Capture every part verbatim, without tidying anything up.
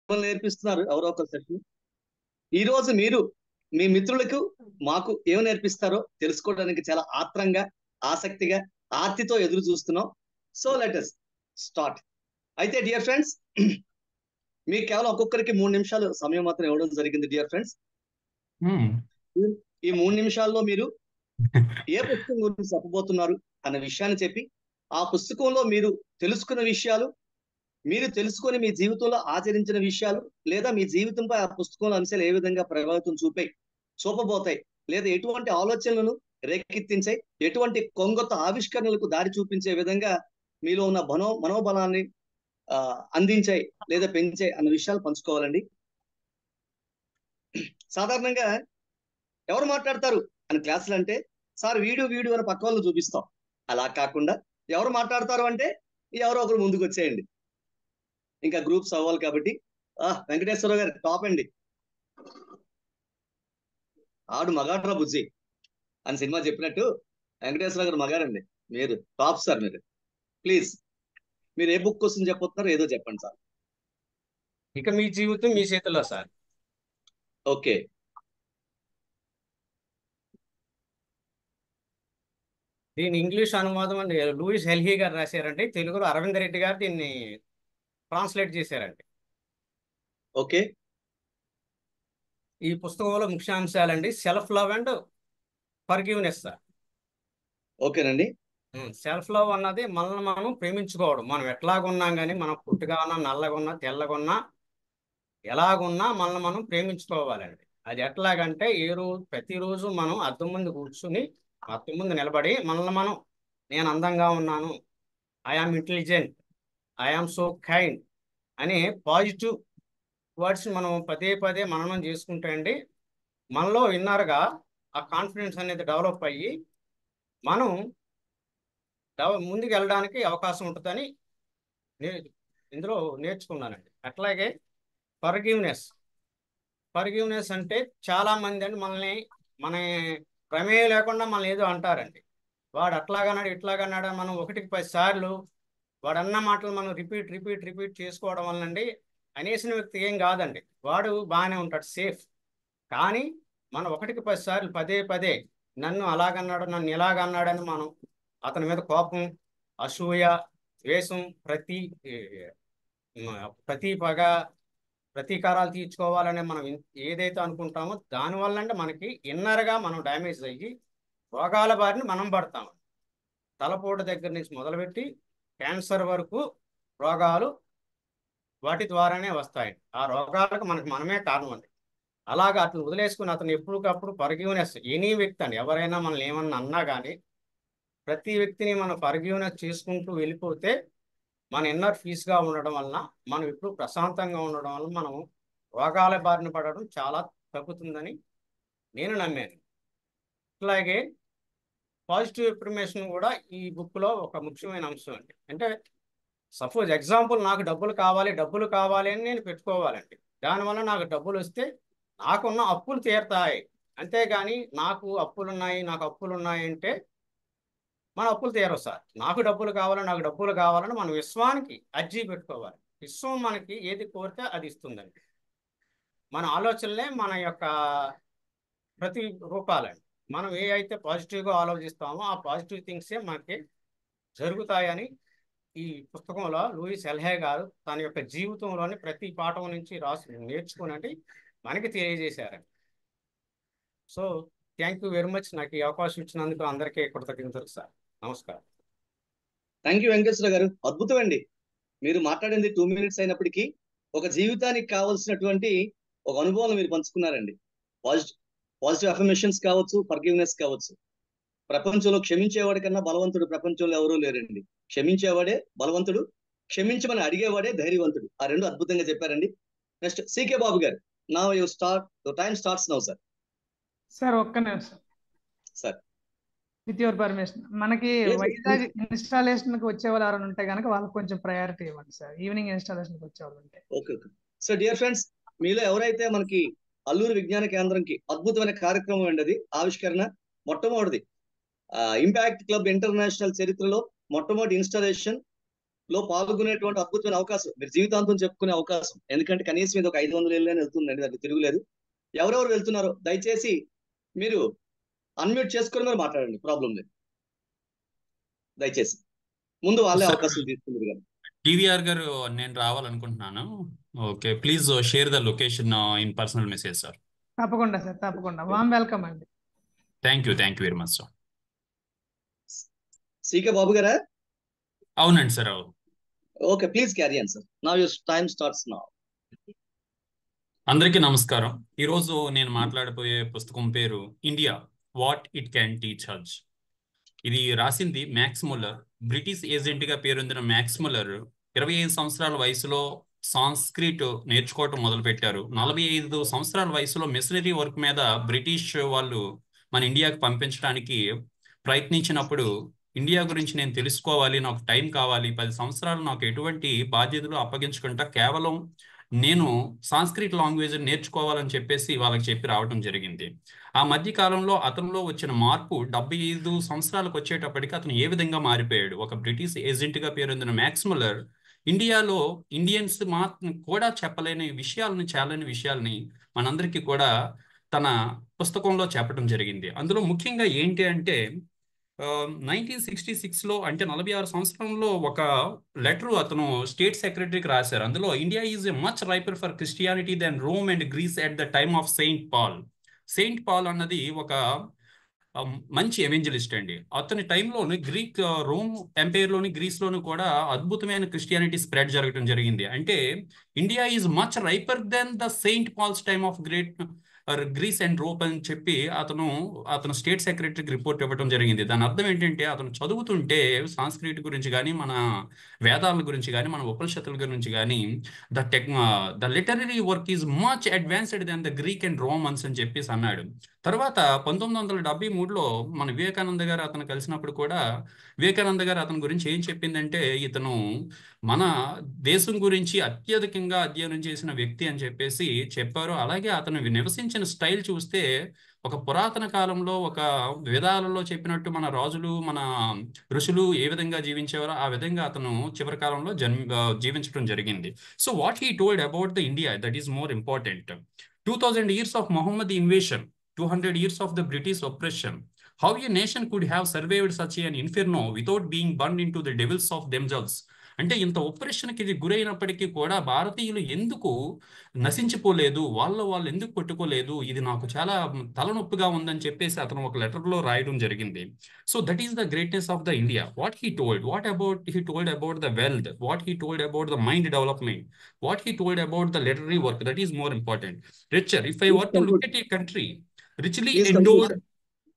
నేర్పిస్తున్నారు ఎవరో ఒకరు సెషన్. ఈ రోజు మీరు మీ మిత్రులకు మాకు ఏమి నేర్పిస్తారో తెలుసుకోవడానికి చాలా ఆత్రంగా, ఆసక్తిగా, ఆర్తితో ఎదురు చూస్తున్నాం. So let us start. అయితే డియర్ ఫ్రెండ్స్, మీకు కేవలం ఒక్కొక్కరికి మూడు నిమిషాలు సమయం మాత్రం ఇవ్వడం జరిగింది డియర్ ఫ్రెండ్స్. ఈ మూడు నిమిషాల్లో మీరు ఏ పుస్తకం గురించి చెప్పబోతున్నారు అన్న విషయాన్ని చెప్పి, ఆ పుస్తకంలో మీరు తెలుసుకున్న విషయాలు, మీరు తెలుసుకొని మీ జీవితంలో ఆచరించిన విషయాలు, లేదా మీ జీవితంపై ఆ పుస్తకంలో అంశాలు ఏ విధంగా ప్రభావితం చూపాయి చూపబోతాయి, లేదా ఎటువంటి ఆలోచనలను రేకెత్తించాయి, ఎటువంటి కొంగొత్త ఆవిష్కరణలకు దారి చూపించే విధంగా మీలో ఉన్న మనో మనోబలాన్ని ఆ అందించాయి లేదా పెంచాయి అన్న విషయాలు పంచుకోవాలండి. సాధారణంగా ఎవరు మాట్లాడతారు అని క్లాసులు అంటే, సార్ వీడియో వీడియో అని పక్క వాళ్ళని చూపిస్తాం. అలా కాకుండా ఎవరు మాట్లాడతారు అంటే ఎవరో ఒకరు ముందుకు వచ్చేయండి. ఇంకా గ్రూప్స్ అవ్వాలి కాబట్టి ఆ వెంకటేశ్వర గారు టాప్ అండి. ఆడు మగాడ్రా బుజ్జి అని సినిమా చెప్పినట్టు వెంకటేశ్వర గారు మగాడండి. మీరు టాప్ సార్. మీరు ప్లీజ్ మీరు ఏ బుక్ కోసం చెప్పొస్తున్నారు ఏదో చెప్పండి సార్. ఇక మీ జీవితం మీ చేతుల్లో సార్. ఓకే, దీని ఇంగ్లీష్ అనువాదం అండి లూయిస్ హెల్హీ గారు రాశారండి. తెలుగులో అరవింద్ రెడ్డి గారు దీన్ని ట్రాన్స్లేట్ చేశారండి. ఓకే, ఈ పుస్తకంలో ముఖ్యాంశాలండి self love and forgiveness sir. ఓకేనండి. సెల్ఫ్ లవ్ అన్నది మనల్ని మనం ప్రేమించుకోవడం. మనం ఎట్లాగున్నాం కానీ, మనం పుట్టుగా ఉన్నా, నల్లగా ఉన్నా, తెల్లగున్నా, ఎలాగున్నా మనల్ని మనం ప్రేమించుకోవాలండి. అది ఎట్లాగంటే ఏ రోజు ప్రతిరోజు మనం అద్దం ముందు కూర్చుని, అద్దం ముందు నిలబడి మనల్ని మనం, నేను అందంగా ఉన్నాను, I am intelligent, I am so kind అనే పాజిటివ్ వర్డ్స్ మనం పదే పదే మననం చేసుకుంటే అండి, మనలో ఇన్నర్గా ఆ కాన్ఫిడెన్స్ అనేది డెవలప్ అయ్యి మనం ముందుకు వెళ్ళడానికి అవకాశం ఉంటుందని నే ఇందులో నేర్చుకున్నానండి. అట్లాగే ఫర్గివ్నెస్. ఫర్గివ్నెస్ అంటే చాలా మంది అండి మనల్ని మన ప్రమేయం లేకుండా మనల్ని ఏదో అంటారండి. వాడు అట్లాగన్నాడు ఇట్లాగన్నాడు మనం ఒకటికి పది సార్లు వాడు అన్న మాటలు మనం రిపీట్ రిపీట్ రిపీట్ చేసుకోవడం వలనండి అనేసిన వ్యక్తి ఏం కాదండి, వాడు బాగానే ఉంటాడు, సేఫ్. కానీ మనం ఒకటికి పది సార్లు పదే పదే నన్ను అలాగన్నాడు, నన్ను ఇలాగన్నాడని మనం అతని మీద కోపం, అసూయ, ద్వేషం, ప్రతి ప్రతి పగ, ప్రతీకారాలు తీర్చుకోవాలని మనం ఏదైతే అనుకుంటామో దానివల్ల అంటే మనకి ఇన్నర్గా మనం డ్యామేజ్ అయ్యి రోగాల బారిన మనం పడతాం. తలపోటు దగ్గర నుంచి మొదలుపెట్టి క్యాన్సర్ వరకు రోగాలు వాటి ద్వారానే వస్తాయి. ఆ రోగాలకు మనకు మనమే కారణం అండి. అలాగా అతను వదిలేసుకుని అతను ఎప్పటికప్పుడు ఫర్గివ్నెస్, ఎనీ వ్యక్తి అండి, ఎవరైనా మనల్ని ఏమన్నా అన్నా కానీ ప్రతి వ్యక్తిని మనం ఫర్గివ్నెస్ చేసుకుంటూ వెళ్ళిపోతే మన ఇన్నర్ పీస్గా ఉండడం వలన, మనం ఎప్పుడు ప్రశాంతంగా ఉండడం వల్ల మనం రోగాల బారిన పడడం చాలా తగ్గుతుందని నేను నమ్మాను. అలాగే పాజిటివ్ ఎఫర్మేషన్ కూడా ఈ బుక్లో ఒక ముఖ్యమైన అంశం అండి. అంటే సపోజ్ ఎగ్జాంపుల్, నాకు డబ్బులు కావాలి డబ్బులు కావాలి అని నేను పెట్టుకోవాలండి. దానివల్ల నాకు డబ్బులు వస్తే నాకున్న అప్పులు తీరుతాయి. అంతేగాని నాకు అప్పులు ఉన్నాయి నాకు అప్పులు ఉన్నాయి అంటే మన అప్పులు తీరవు సార్. నాకు డబ్బులు కావాలని నాకు డబ్బులు కావాలని మనం విశ్వానికి అర్జీ పెట్టుకోవాలి. విశ్వం మనకి ఏది కోరితే అది ఇస్తుందండి. మన ఆలోచనలే మన యొక్క ప్రతి రూపాలండి. మనం ఏ అయితే పాజిటివ్గా ఆలోచిస్తామో ఆ పాజిటివ్ థింగ్సే మనకి జరుగుతాయని ఈ పుస్తకంలో లూయిస్ ఎల్హే గారు తన యొక్క జీవితంలోని ప్రతి పాఠం నుంచి రాసి నేర్చుకుని మనకి తెలియజేశారండి. So thank you very much. నాకు ఈ అవకాశం ఇచ్చినందుకు అందరికీ కృతజ్ఞతలు సార్. నమస్కారం. థ్యాంక్ యూ వెంకటేశ్వర గారు. అద్భుతం అండి. మీరు మాట్లాడింది టూ మినిట్స్ అయినప్పటికీ ఒక జీవితానికి కావాల్సినటువంటి ఒక అనుభవం మీరు పంచుకున్నారండి. పాజిటివ్ పాజిటివ్ అఫర్మేషన్స్ కావచ్చు, ఫర్గివ్నెస్ కావచ్చు. ప్రపంచంలో క్షమించేవాడి కన్నా బలవంతుడు ప్రపంచంలో ఎవరూ లేరండి. క్షమించేవాడే బలవంతుడు, క్షమించమని అడిగేవాడే ధైర్యవంతుడు. ఆ రెండు అద్భుతంగా చెప్పారండి. నెక్స్ట్ సికే బాబు గారు, now you start, the time starts now sir. Sir ఒక్క నిమిషం సార్, విత్ యువర్ పర్మిషన్. మనకి వైజాగ్ ఇన్స్టాలేషన్ కి వచ్చే వాళ్ళు ఎవరైనా ఉంటే కనుక వాళ్ళకి కొంచెం ప్రయారిటీ ఇవ్వండి సార్. ఈవినింగ్ ఇన్స్టాలేషన్ కి వచ్చే వాళ్ళు ఉంటే. Okay okay. So dear friends, మీలో ఎవరైతే మనకి అల్లూరు విజ్ఞాన కేంద్రంకి అద్భుతమైన కార్యక్రమం అండి, అది ఆవిష్కరణ మొట్టమొదటిది ఇంపాక్ట్ క్లబ్ ఇంటర్నేషనల్ చరిత్రలో మొట్టమొదటి ఇన్స్టాలేషన్ లో పాల్గొనేటువంటి అద్భుతమైన అవకాశం, మీరు జీవితాంతం చెప్పుకునే అవకాశం. ఎందుకంటే కనీసం ఇది ఒక ఐదు వందల ఏళ్ళని వెళ్తుందండి, దానికి తిరుగులేదు. ఎవరెవరు వెళ్తున్నారో దయచేసి మీరు అన్మ్యూట్ చేసుకొని మీరు మాట్లాడండి, ప్రాబ్లం లేదు. దయచేసి ముందు వాళ్ళే సార్ అవకాశం తీసుకుంటారు కదా. టీవీఆర్ గారు, నేను రావాలనుకుంటున్నాను. Okay, please share the location in personal message sir. తప్పకుండా సార్, తప్పకుండా. వామ్ వెల్కమ్ అండి. Thank you thank you very much sir. CK బాబు గారా? అవునండి సార్, అవును. Okay, please carry on sir. Now your time starts now. అందరికీ నమస్కారం. ఈరోజు నేను మాట్లాడబోయే పుస్తకం పేరు India what it can teach us. ఇది రాసింది మ్యాక్స్ ముల్లర్. బ్రిటిష్ ఏజెంట్ గా పేరొందిన మ్యాక్స్ ముల్లర్ ఇరవై ఐదు సంవత్సరాల వయసులో సాంస్క్రిట్ నేర్చుకోవటం మొదలుపెట్టారు. నలభై ఐదు సంవత్సరాల వయసులో మిషనరీ వర్క్ మీద బ్రిటిష్ వాళ్ళు మన ఇండియాకి పంపించడానికి ప్రయత్నించినప్పుడు, ఇండియా గురించి నేను తెలుసుకోవాలి, నాకు టైం కావాలి, పది సంవత్సరాలు నాకు ఎటువంటి బాధ్యతలు అప్పగించకుండా కేవలం నేను సాంస్క్రిట్ లాంగ్వేజ్ నేర్చుకోవాలని చెప్పేసి వాళ్ళకి చెప్పి రావడం జరిగింది. ఆ మధ్య కాలంలో అతనిలో వచ్చిన మార్పు డెబ్బై ఐదు సంవత్సరాలకు వచ్చేటప్పటికి అతను ఏ విధంగా మారిపోయాడు. ఒక బ్రిటిష్ ఏజెంట్ గా పేరొందిన మ్యాక్స్ ముల్లర్ ఇండియాలో ఇండియన్స్ మా కూడా చెప్పలేని విషయాలని, చాలని విషయాల్ని మనందరికీ కూడా తన పుస్తకంలో చెప్పడం జరిగింది. అందులో ముఖ్యంగా ఏంటి అంటే నైన్టీన్ సిక్స్టీ సిక్స్ లో అంటే నలభై ఆరు సంవత్సరంలో ఒక లెటర్ అతను స్టేట్ సెక్రటరీకి రాశారు. అందులో India is a much riper for Christianity than Rome and Greece at the time of Saint Paul. Saint Paul అన్నది ఒక మంచి ఎవెంజలిస్ట్ అండి. అతని టైంలోని గ్రీక్ రోమ్ ఎంపైర్ లోని గ్రీస్ లోని కూడా అద్భుతమైన క్రిస్టియానిటీ స్ప్రెడ్ జరగడం జరిగింది. అంటే India is much riper than the Saint Paul's time of great Greece and Rome అని చెప్పి అతను అతను స్టేట్ సెక్రటరీకి రిపోర్ట్ ఇవ్వడం జరిగింది. దాని అర్థం ఏంటంటే అతను చదువుతుంటే సాంస్క్రిట్ గురించి కానీ, మన వేదాల గురించి కానీ, మన ఉపనిషత్తుల గురించి కానీ, the text the literary work is much advanced than the Greek and Romans అని చెప్పేసి అన్నాడు. తర్వాత పంతొమ్మిది వందల డెబ్బై మూడులో మన వివేకానంద గారు అతను కలిసినప్పుడు కూడా వివేకానంద గారు అతని గురించి ఏం చెప్పిందంటే, ఇతను మన దేశం గురించి అత్యధికంగా అధ్యయనం చేసిన వ్యక్తి అని చెప్పేసి చెప్పారు. అలాగే అతను నివసించిన స్టైల్ చూస్తే ఒక పురాతన కాలంలో ఒక వేదాలలో చెప్పినట్టు మన రాజులు, మన ఋషులు ఏ విధంగా జీవించేవారో ఆ విధంగా అతను చివరి కాలంలో జన్మ జీవించడం జరిగింది. So what he told about the India, that is more important. Two thousand years of Mohammad invasion, two hundred years of the British oppression. How a nation could have survived such an inferno without being burned into the devils of themselves. అంటే ఇంత ఒప్రెషన్కి ఇది గురైనప్పటికీ కూడా భారతీయులు ఎందుకు నశించిపోలేదు, వాళ్ళ వాళ్ళు ఎందుకు కొట్టుకోలేదు, ఇది నాకు చాలా తలనొప్పిగా ఉందని చెప్పేసి అతను ఒక లెటర్లో రాయడం జరిగింది. So that is the greatness of the India. What he told, what about he told about the wealth, what he told about the mind development, what he told about the literary work, that is more important. Richer, if I were to look at a country richly Please endowed. conclude.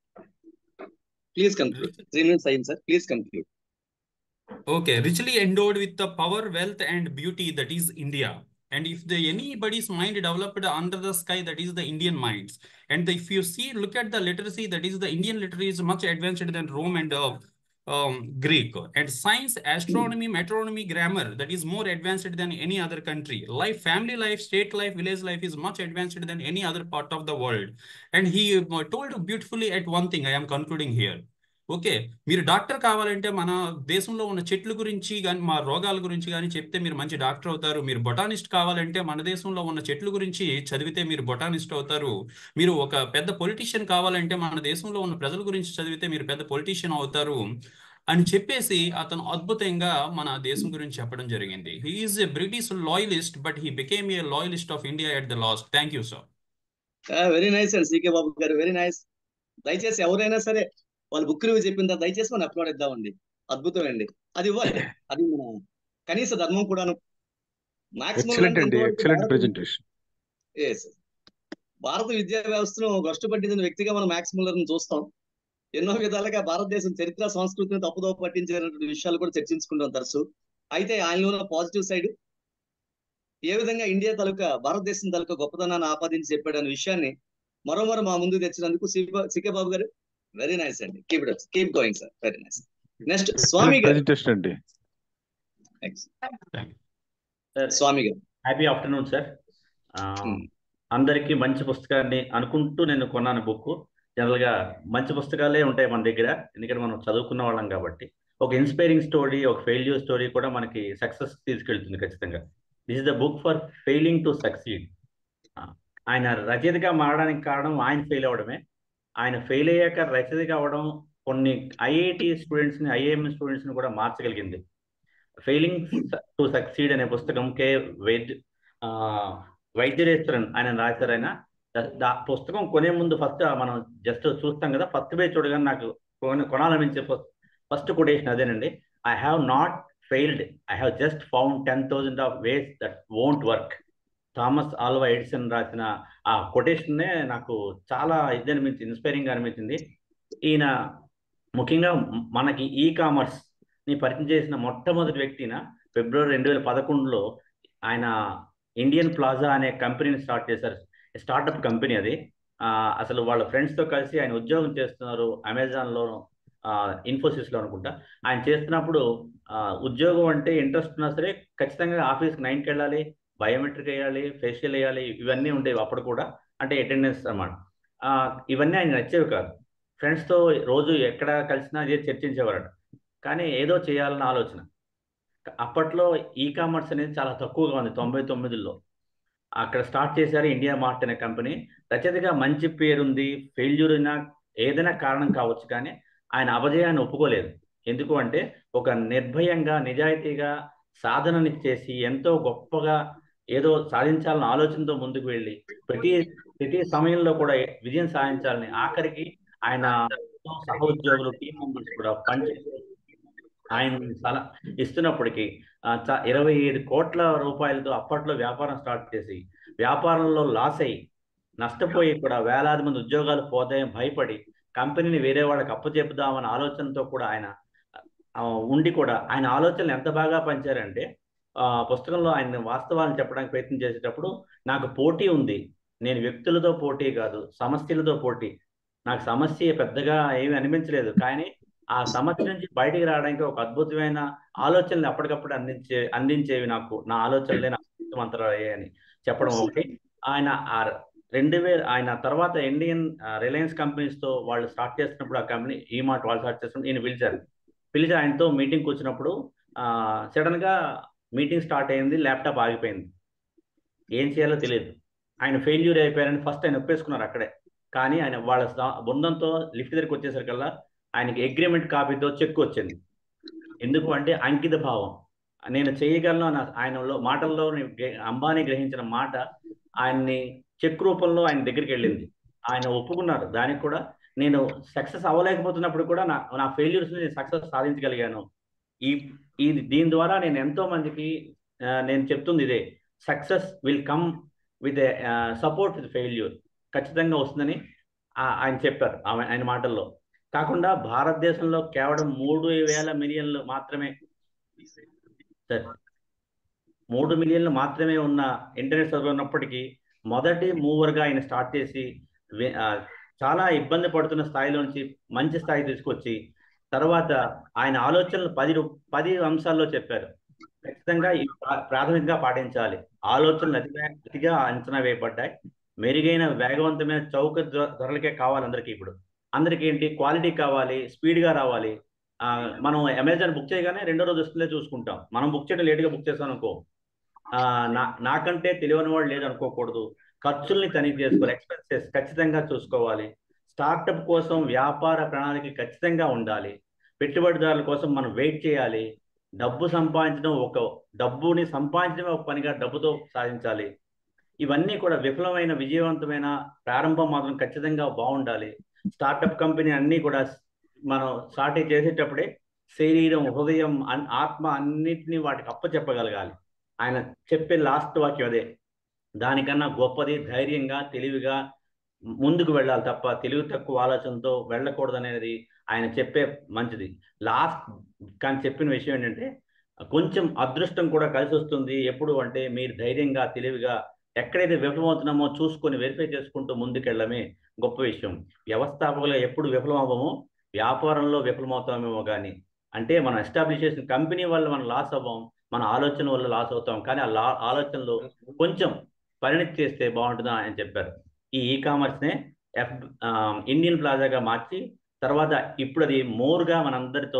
Please conclude. Three minutes time, sir. Please conclude. Okay, richly endowed with the power, wealth, and beauty, that is India. And if the anybody's mind developed under the sky, that is the Indian minds. And the, if you see, look at the literacy, that is the Indian literacy is much advanced than Rome and uh, um, Greek. And science, astronomy, metronomy, grammar, that is more advanced than any other country. Life, family life, state life, village life is much advanced than any other part of the world. And he uh, told beautifully at one thing, I am concluding here. Okay, మీరు doctor కావాలంటే మన దేశంలో ఉన్న చెట్ల గురించి కానీ, మా రోగాల గురించి కానీ చెప్తే మీరు మంచి డాక్టర్ అవుతారు. మీరు బొటానిస్ట్ కావాలంటే మన దేశంలో ఉన్న చెట్ల గురించి చదివితే మీరు బొటానిస్ట్ అవుతారు. మీరు ఒక పెద్ద పొలిటీషియన్ కావాలంటే మన దేశంలో ఉన్న ప్రజల గురించి చదివితే మీరు పెద్ద పొలిటీషియన్ అవుతారు అని చెప్పేసి అతను అద్భుతంగా మన దేశం గురించి చెప్పడం జరిగింది. He is a British loyalist, but he became a loyalist of India at the last. Thank you sir. Very nice అండి సీకే బాబు గారు, వెరీ నైస్. దయచేసి ఎవరైనా సరే వాళ్ళు బుక్ రివ్యూ చెప్పిందా దయచేసి మనం అప్లోడ్ ఇద్దామండి. అద్భుతం అండి, అది ఇవ్వాలి. అది మన కనీస ధర్మం కూడాను. భారత విద్యా వ్యవస్థను భ్రష్టు పట్టించిన వ్యక్తిగా మనం మ్యాక్స్ ముల్లర్ని చూస్తాం. ఎన్నో విధాలుగా భారతదేశం చరిత్ర, సంస్కృతిని తప్పుదోవ పట్టించేటువంటి విషయాలు కూడా చర్చించుకుంటాం తరచు. అయితే ఆయనలో పాజిటివ్ సైడ్ ఏ విధంగా ఇండియా తాలూకా, భారతదేశం తాలూకా గొప్పతనాన్ని ఆపాదించి చెప్పాడు అనే విషయాన్ని మరోమరో మా ముందుకు తెచ్చినందుకు సికే బాబు గారు వెరీ నైస్ అండి. Keep it up, keep going sir, very nice. Next Swami గారు. స్వామి గారు, హ్యాపీ ఆఫ్టర్నూన్ సార్. అందరికీ మంచి పుస్తకాన్ని అనుకుంటూ నేను కొన్నాను బుక్. జనరల్ గా మంచి పుస్తకాలే ఉంటాయి మన దగ్గర, ఎందుకంటే మనం చదువుకున్న వాళ్ళం కాబట్టి. ఒక ఇన్స్పైరింగ్ స్టోరీ, ఒక ఫెయిల్యూర్ స్టోరీ కూడా మనకి సక్సెస్ తీసుకెళ్తుంది ఖచ్చితంగా. This is the book for failing to succeed. ఆయన రచయితగా మారడానికి కారణం ఆయన ఫెయిల్ అవ్వడమే. ఆయన ఫెయిల్ అయ్యాక రచయితగా అవ్వడం కొన్ని ఐఐటి స్టూడెంట్స్ని, ఐఐఎం స్టూడెంట్స్ని కూడా మార్చగలిగింది. ఫెయిలింగ్ టు సక్సీడ్ అనే పుస్తకం కే వైద్య వైద్యరేశ్వరన్ ఆయన రాశారు. ఆయన దా పుస్తకం కొనే ముందు ఫస్ట్ మనం జస్ట్ చూస్తాం కదా, ఫస్ట్ పేజ్ చూడగానే నాకు కొన కొనాలనిపించే ఫస్ట్ కొటేషన్ అదేనండి. I have not failed, I have just found ten thousand of ways that won't work. Thomas Alva Edison రాసిన ఆ కొటేషన్నే నాకు చాలా ఇది అనిపించింది, ఇన్స్పైరింగ్ అనిపించింది. ఈయన ముఖ్యంగా మనకి ఈ కామర్స్ ని పరిచయం చేసిన మొట్టమొదటి వ్యక్తిన ఫిబ్రవరి రెండు వేల పదకొండులో ఆయన ఇండియన్ ప్లాజా అనే కంపెనీని స్టార్ట్ చేశారు. స్టార్టప్ కంపెనీ అది. అసలు వాళ్ళ ఫ్రెండ్స్తో కలిసి ఆయన ఉద్యోగం చేస్తున్నారు అమెజాన్లో, ఇన్ఫోసిస్లో అనుకుంటా. ఆయన చేస్తున్నప్పుడు ఉద్యోగం అంటే ఇంట్రెస్ట్ ఉన్నా సరే ఖచ్చితంగా ఆఫీస్కి నైన్కి వెళ్ళాలి, బయోమెట్రిక్ వేయాలి, ఫేషియల్ వేయాలి, ఇవన్నీ ఉండేవి అప్పుడు కూడా, అంటే అటెండెన్స్ అన్నమాట. ఇవన్నీ ఆయన నచ్చేవి కాదు. ఫ్రెండ్స్తో రోజు ఎక్కడ కలిసినా అదే చర్చించేవారట. కానీ ఏదో చేయాలన్న ఆలోచన. అప్పట్లో ఈ కామర్స్ అనేది చాలా తక్కువగా ఉంది, తొంభై తొమ్మిదిలో అక్కడ స్టార్ట్ చేశారు ఇండియా మార్ట్ అనే కంపెనీ. రచయితగా మంచి పేరుంది, ఫెయిల్యూర్ అయినా ఏదైనా కారణం కావచ్చు, కానీ ఆయన అపజయాన్ని ఒప్పుకోలేదు. ఎందుకు అంటే ఒక నిర్భయంగా, నిజాయితీగా సాధనని చేసి ఎంతో గొప్పగా ఏదో సాధించాలన్న ఆలోచనతో ముందుకు వెళ్ళి ప్రతి ప్రతి సమయంలో కూడా విజయం సాధించాలని, ఆఖరికి ఆయన సహోద్యోగులు, టీం మెంబర్స్ కూడా పనిచేసి ఆయన సలహా ఇస్తున్నప్పటికీ ఇరవై ఐదు కోట్ల రూపాయలతో అప్పట్లో వ్యాపారం స్టార్ట్ చేసి వ్యాపారంలో లాస్ అయ్యి నష్టపోయి కూడా వేలాది మంది ఉద్యోగాలు పోతాయని భయపడి కంపెనీని వేరే వాళ్ళకి అప్పచెప్పుదామన్న ఆలోచనతో కూడా ఆయన ఉండి కూడా ఆయన ఆలోచనలు ఎంత బాగా పంచారంటే, ఆ పుస్తకంలో ఆయన వాస్తవాలను చెప్పడానికి ప్రయత్నం చేసేటప్పుడు, నాకు పోటీ ఉంది, నేను వ్యక్తులతో పోటీ కాదు సమస్యలతో పోటీ, నాకు సమస్య పెద్దగా ఏమీ అనిపించలేదు, కానీ ఆ సమస్య నుంచి బయటికి రావడానికి ఒక అద్భుతమైన ఆలోచనలు అప్పటికప్పుడు అందించే అందించేవి నాకు నా ఆలోచనలే నాకు మంత్రాలయ్యాయని చెప్పడం ఒకటి. ఆయన ఆ రెండు వేల ఆయన తర్వాత ఇండియన్ రిలయన్స్ కంపెనీస్తో వాళ్ళు స్టార్ట్ చేస్తున్నప్పుడు, ఆ కంపెనీ ఈ మాట వాళ్ళు స్టార్ట్ చేస్తున్నప్పుడు ఈయన పిలిచారు. పిలిచి ఆయనతో మీటింగ్కి వచ్చినప్పుడు సడన్గా మీటింగ్ స్టార్ట్ అయింది, ల్యాప్టాప్ ఆగిపోయింది, ఏం చేయాలో తెలియదు. ఆయన ఫెయిల్యూర్ అయిపోయారని ఫస్ట్ ఆయన ఒప్పేసుకున్నారు అక్కడే. కానీ ఆయన వాళ్ళ బృందంతో లిఫ్ట్ దగ్గరికి వచ్చేసరికల్లా ఆయనకి అగ్రిమెంట్ కాపీతో చెక్ వచ్చింది. ఎందుకు అంటే అంకిత భావం, నేను చేయగలను అన్న ఆయనలో మాటల్లో అంబానీ గ్రహించిన మాట ఆయన్ని చెక్ రూపంలో ఆయన దగ్గరికి వెళ్ళింది. ఆయన ఒప్పుకున్నారు దానికి కూడా. నేను సక్సెస్ అవ్వలేకపోతున్నప్పుడు కూడా నా నా ఫెయిల్యూర్స్ నేను సక్సెస్ సాధించగలిగాను. ఈ ఈ దీని ద్వారా నేను ఎంతో మందికి నేను చెప్తుంది ఇదే, success will come with support with failure, ఖచ్చితంగా వస్తుందని ఆయన చెప్పారు ఆయన మాటల్లో. కాకుండా భారతదేశంలో కేవలం మూడు వేల మిలియన్లు మాత్రమే సార్ మూడు మిలియన్లు మాత్రమే ఉన్న ఇంటర్నెట్ సర్వర్ ఉన్నప్పటికీ మొదటి మూవర్గా ఆయన స్టార్ట్ చేసి చాలా ఇబ్బంది పడుతున్న స్థాయిలో నుంచి మంచి స్థాయి తీసుకొచ్చి తర్వాత ఆయన ఆలోచనలు పది పది అంశాల్లో చెప్పారు. ఖచ్చితంగా ప్రాథమికంగా పాటించాలి. ఆలోచనలు అతిగా అతిగా అంచనా వేయబడ్డాయి. మెరుగైన వేగవంతమైన చౌక ధరలకే కావాలి అందరికీ. ఇప్పుడు అందరికీ ఏంటి, క్వాలిటీ కావాలి, స్పీడ్గా రావాలి. మనం అమెజాన్ బుక్ చేయగానే రెండో రోజు వస్తుందే చూసుకుంటాం. మనం బుక్ చేయడం లేట్గా బుక్ చేస్తాం అనుకో, నా నాకంటే తెలియని వాడు లేదు అనుకోకూడదు. ఖర్చుల్ని తనిఖీ చేసుకోవాలి, ఎక్స్పెన్సెస్ ఖచ్చితంగా చూసుకోవాలి. స్టార్టప్ కోసం వ్యాపార ప్రణాళిక ఖచ్చితంగా ఉండాలి. పెట్టుబడిదారుల కోసం మనం వెయిట్ చేయాలి. డబ్బు సంపాదించడం ఒక డబ్బుని సంపాదించడమే ఒక పనిగా డబ్బుతో సాధించాలి. ఇవన్నీ కూడా విఫలమైన విజయవంతమైన ప్రారంభం మాత్రం ఖచ్చితంగా బాగుండాలి. స్టార్టప్ కంపెనీ అన్నీ కూడా మనం స్టార్ట్ చేసేటప్పుడే శరీరం, హృదయం, ఆత్మ అన్నిటినీ వాటికి అప్పచెప్పగలగాలి. ఆయన చెప్పే లాస్ట్ వాక్యం అదే. దానికన్నా గొప్పది ధైర్యంగా తెలివిగా ముందుకు వెళ్ళాలి తప్ప తెలివి తక్కువ ఆలోచనతో వెళ్ళకూడదు అనేది ఆయన చెప్పే మంచిది. లాస్ట్ కానీ చెప్పిన విషయం ఏంటంటే, కొంచెం అదృష్టం కూడా కలిసి వస్తుంది ఎప్పుడు అంటే మీరు ధైర్యంగా తెలివిగా ఎక్కడైతే విఫలమవుతున్నామో చూసుకొని వెరిఫై చేసుకుంటూ ముందుకెళ్ళడమే గొప్ప విషయం. వ్యవస్థాపకులు ఎప్పుడు విఫలం అవ్వము, వ్యాపారంలో విఫలమవుతామేమో కానీ, అంటే మనం ఎస్టాబ్లిష్ చేసిన కంపెనీ వల్ల మనం లాస్ అవ్వం, మన ఆలోచన వల్ల లాస్ అవుతాం. కానీ ఆ ఆలోచనలో కొంచెం పరిణితి చేస్తే బాగుంటుందా అని చెప్పారు. ఈ ఈ కామర్స్నే ఎఫ్ ఇండియన్ ప్లాజాగా మార్చి తర్వాత ఇప్పుడు అది మోర్గా మనందరితో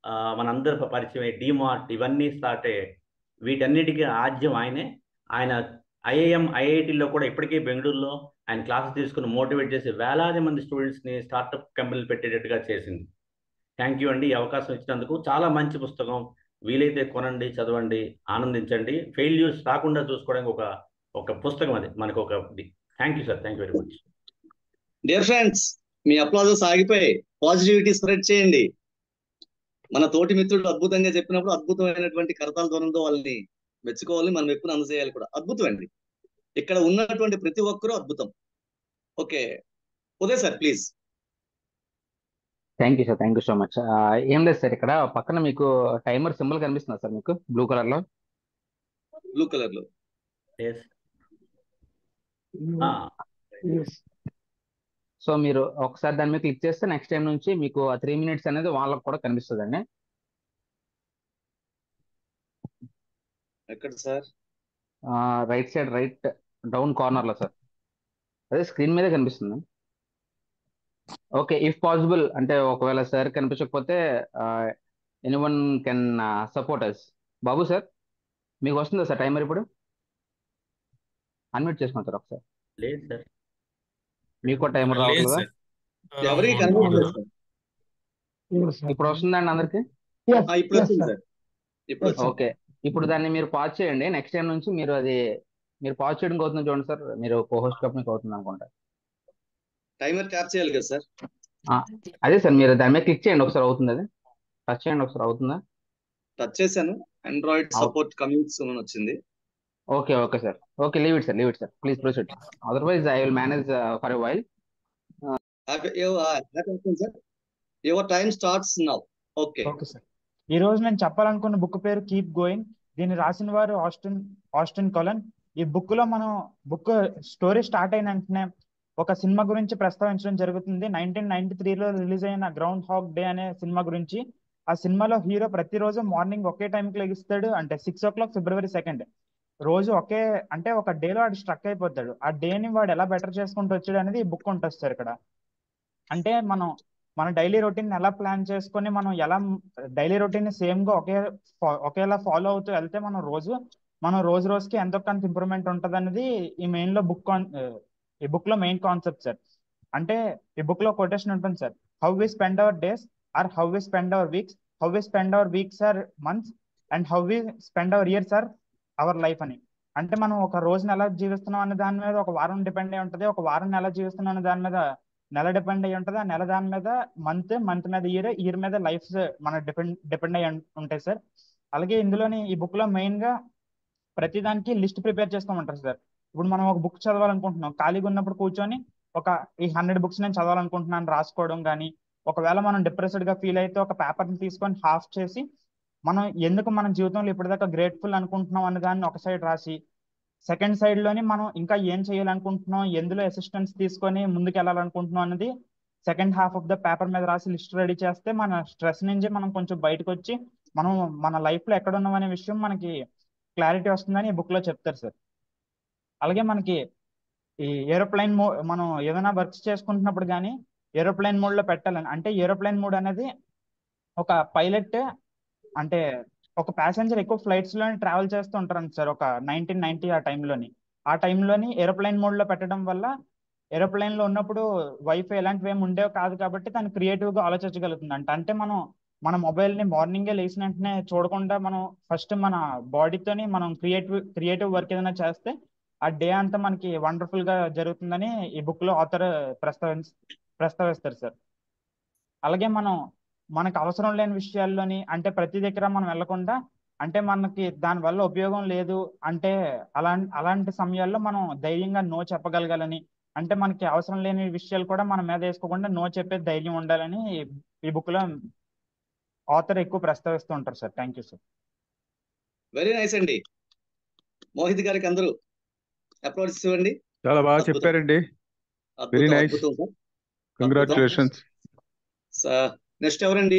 మనందరూ పరిచయం డిమార్ట్ ఇవన్నీ స్టార్ట్ అయ్యాయి. వీటన్నిటికీ ఆద్యం ఆయనే. ఆయన ఐఐఎం ఐఐటీలో కూడా ఇప్పటికీ బెంగళూరులో ఆయన క్లాసెస్ తీసుకుని మోటివేట్ చేసి వేలాది మంది స్టూడెంట్స్ని స్టార్టప్ కంపెనీలు పెట్టేటట్టుగా చేసింది. థ్యాంక్ యూ అండి, ఈ అవకాశం ఇచ్చినందుకు. చాలా మంచి పుస్తకం, వీలైతే కొనండి, చదవండి, ఆనందించండి. ఫెయిల్యూర్స్ రాకుండా చూసుకోవడానికి ఒక ఒక పుస్తకం అది మనకు ఒక. Thank you sir, thank you very much. Dear friends, మీ అప్లాజెస్ ఆగిపోయి పాజిటివిటీ స్ప్రెడ్ చేయండి. మన తోటి మిత్రుడు అద్భుతంగా చెప్పినప్పుడు అద్భుతమైనటువంటి కరతాల ధ్వనంతో వాళ్ళని మెచ్చుకోవాలి, మనం ఎప్పుడు అందజేయాలి కూడా. అద్భుతం అండి, ఇక్కడ ఉన్నటువంటి ప్రతి ఒక్కరూ అద్భుతం. Okay Uday sir please. Thank you sir, thank you so much. ఏం లేదు సార్, ఇక్కడ పక్కన మీకు టైమర్ సింబల్ కనిపిస్తుందా సార్ మీకు బ్లూ కలర్ లో? బ్లూ కలర్ లో సో మీరు ఒకసారి దాని మీద క్లిక్ చేస్తే నెక్స్ట్ టైం నుంచి మీకు ఆ త్రీ మినిట్స్ అనేది వాళ్ళకి కూడా కనిపిస్తుందండి. ఎక్కడ sir? Right side right down corner లో సార్, అదే స్క్రీన్ మీదే కనిపిస్తుంది. ఓకే, ఇఫ్ పాసిబుల్ అంటే ఒకవేళ సార్ కనిపించకపోతే ఎనీవన్ కెన్ సపోర్ట్ అస్. బాబు సార్ మీకు వస్తుందా సార్ టైమర్? ఇప్పుడు అన్మ్యూట్ చేసుకోండి సార్ ఒకసారి. లేదు సార్, మీకు టైమర్ లేదు రావట్లేదా? సార్. ఆ, ఎవరికి మా- కనిపించలేదు సార్. ఇప్పుడు వస్తుందండి అందరికి? ఆ, ఇప్పుడు వచ్చింది సార్, ఇప్పుడు వచ్చింది. ఓకే, ఇప్పుడు దాన్ని మీరు పాజ్ చేయండి. నెక్స్ట్ టైం నుంచి మీరు అది మీరు పాజ్ చేయడం అవుతుంది చూడండి సార్. మీరు కోహోస్ట్ కప్ మీకు అవుతుంది అనుకుంటా. టైమర్ ట్యాప్ చేయాలి కదా సార్? ఆ, అదే సార్, మీరు దాని మీద క్లిక్ చేయండి ఒకసారి, అవుతుంది అది. టచ్ చేయండి ఒకసారి, అవుతుందా? టచ్ చేశాను, ఆండ్రాయిడ్ అవు- సపోర్ట్ కమింగ్ సూన్ అని వచ్చింది. Okay okay sir, okay leave it sir, leave it sir, please proceed. Otherwise I will manage for a while. Sir your time starts now. Okay okay sir. ఈ రోజు నేను చెప్పాలనుకున్న book పేరు keep going. దీన్ని రాసిన వారు ఆస్టిన్ ఆస్టిన్ కొలన్. ఈ book లో మనం బుక్ స్టోరీ స్టార్ట్ అయిన వెంటనే ఒక సినిమా గురించి ప్రస్తావించడం జరుగుతుంది. నైన్టీన్ నైన్టీ త్రీలో రిలీజ్ అయిన గ్రౌండ్ హాగ్ డే అనే సినిమా గురించి. ఆ సినిమాలో హీరో ప్రతిరోజు మార్నింగ్ ఒకే టైంకి లెగిస్తాడు, అంటే six o'clock February second. రోజు ఒకే అంటే ఒక డేలో వాడు స్ట్రక్ అయిపోతాడు. ఆ డేని వాడు ఎలా బెటర్ చేసుకుంటూ వచ్చాడు అనేది ఈ బుక్ ఉంటుంది సార్ ఇక్కడ. అంటే మనం మన డైలీ రొటీన్ ఎలా ప్లాన్ చేసుకొని మనం ఎలా డైలీ రొటీన్ సేమ్ గా ఒకే ఒకేలా ఫాలో అవుతూ వెళ్తే మనం రోజు మనం రోజు రోజుకి ఎంతో కొంత ఇంప్రూవ్మెంట్ ఉంటుంది అనేది ఈ మెయిన్ లో బుక్ ఈ బుక్ లో మెయిన్ కాన్సెప్ట్ సార్. అంటే ఈ బుక్ లో కొటేషన్ ఉంటుంది sir, how we spend our days or how we spend our weeks, how we spend our weeks or months, and how we spend our years or our life అని. అంటే మనం ఒక రోజుని ఎలా జీవిస్తున్నాం అనే దాని మీద ఒక వారం డిపెండ్ అయి ఉంటుంది, ఒక వారం ఎలా జీవిస్తున్నాం అనే దాని మీద నెల డిపెండ్ అయ్యి ఉంటుంది, ఆ నెల దాని మీద మంత్, మంత్ మీద ఇయర్, ఇయర్ మీద లైఫ్ మన డిపెండ్ డిపెండ్ అయ్యి ఉంటాయి సార్. అలాగే ఇందులోని ఈ బుక్ లో మెయిన్ గా ప్రతి దానికి లిస్ట్ ప్రిపేర్ చేసుకోమంటారు సార్. ఇప్పుడు మనం ఒక బుక్ చదవాలనుకుంటున్నాం, ఖాళీగా ఉన్నప్పుడు కూర్చొని ఒక ఈ హండ్రెడ్ బుక్స్ నేను చదవాలనుకుంటున్నాను రాసుకోవడం కానీ, ఒకవేళ మనం డిప్రెస్డ్ గా ఫీల్ అయితే ఒక పేపర్ని తీసుకొని హాఫ్ చేసి మనం ఎందుకు మన జీవితంలో ఇప్పటిదాకా గ్రేట్ఫుల్ అనుకుంటున్నాం అనే దాన్ని ఒక సైడ్ రాసి, సెకండ్ సైడ్ లోని మనం ఇంకా ఏం చేయాలనుకుంటున్నాం, ఎందులో అసిస్టెన్స్ తీసుకొని ముందుకు వెళ్ళాలనుకుంటున్నాం అనేది second half of the paper మీద రాసి లిస్ట్ రెడీ చేస్తే మన స్ట్రెస్ నుంచి మనం కొంచెం బయటకు వచ్చి మనం మన లైఫ్ లో ఎక్కడ ఉన్నాం అనే విషయం మనకి క్లారిటీ వస్తుందని ఈ బుక్ లో చెప్తారు సార్. అలాగే మనకి ఈ ఏరోప్లైన్ మో మనం ఏదైనా వర్క్స్ చేసుకుంటున్నప్పుడు కానీ ఏరోప్లైన్ మోడ్ లో పెట్టాలని, అంటే ఏరోప్లైన్ మోడ్ అనేది ఒక పైలట్ అంటే ఒక ప్యాసింజర్ ఎక్కువ ఫ్లైట్స్ లోని ట్రావెల్ చేస్తూ ఉంటారు సార్. ఒక నైన్టీన్ నైన్టీ ఆ టైంలోని ఆ టైంలోని ఏరోప్లైన్ మోడ్ లో పెట్టడం వల్ల ఏరోప్లైన్ లో ఉన్నప్పుడు వైఫై ఎలాంటివి ఏమి ఉండేవి కాదు కాబట్టి తను క్రియేటివ్ గా ఆలోచించగలుగుతుంది అంట. అంటే మనం మన మొబైల్ ని మార్నింగే లేచిన వెంటనే చూడకుండా మనం ఫస్ట్ మన బాడీతోని మనం క్రియేటివ్ క్రియేటివ్ వర్క్ ఏదైనా చేస్తే ఆ డే అంతా మనకి వండర్ఫుల్ గా జరుగుతుందని ఈ బుక్ లో ఆథర్ ప్రస్తావి ప్రస్తావిస్తారు సార్. అలాగే మనం మనకు అవసరం లేని విషయాల్లోని అంటే ప్రతి దగ్గర మనం వెళ్లకుండా, అంటే మనకి దాని వల్ల ఉపయోగం లేదు అంటే అలా అలాంటి సమయాల్లో మనం ధైర్యంగా నో చెప్పగలగాలని, అంటే మనకి అవసరం లేని విషయాలు కూడా మన మీద వేసుకోకుండా నో చెప్పే ధైర్యం ఉండాలని ఈ బుక్ లో ఆథర్ ఎక్కువ ప్రస్తావిస్తూ ఉంటారు sir. Thank you sir. Very nice అండి. మోహిత్ గారికి అందరూ అప్లాడ్స్ ఇవ్వండి. చాలా బాగా అద్భుతం. చెప్పారండి. వెరీ అద్భుతం నైస్, అద్భుతం సార్. కంగ్రాచులేషన్స్. నెక్స్ట్ ఎవరండి?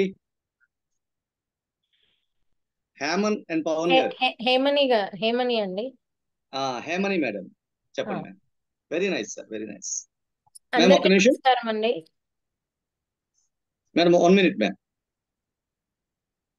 హేమన్ అండ్ పవన్ హే- గారు. హే- హేమని గా- హేమని అండి. ఆ, హేమని మేడం చెప్పండి ఆ. Madam. Very nice sir, very nice madam. ఒక్క అందరికీ నిమిషం నమస్కారం అండి. Madam, one minute madam.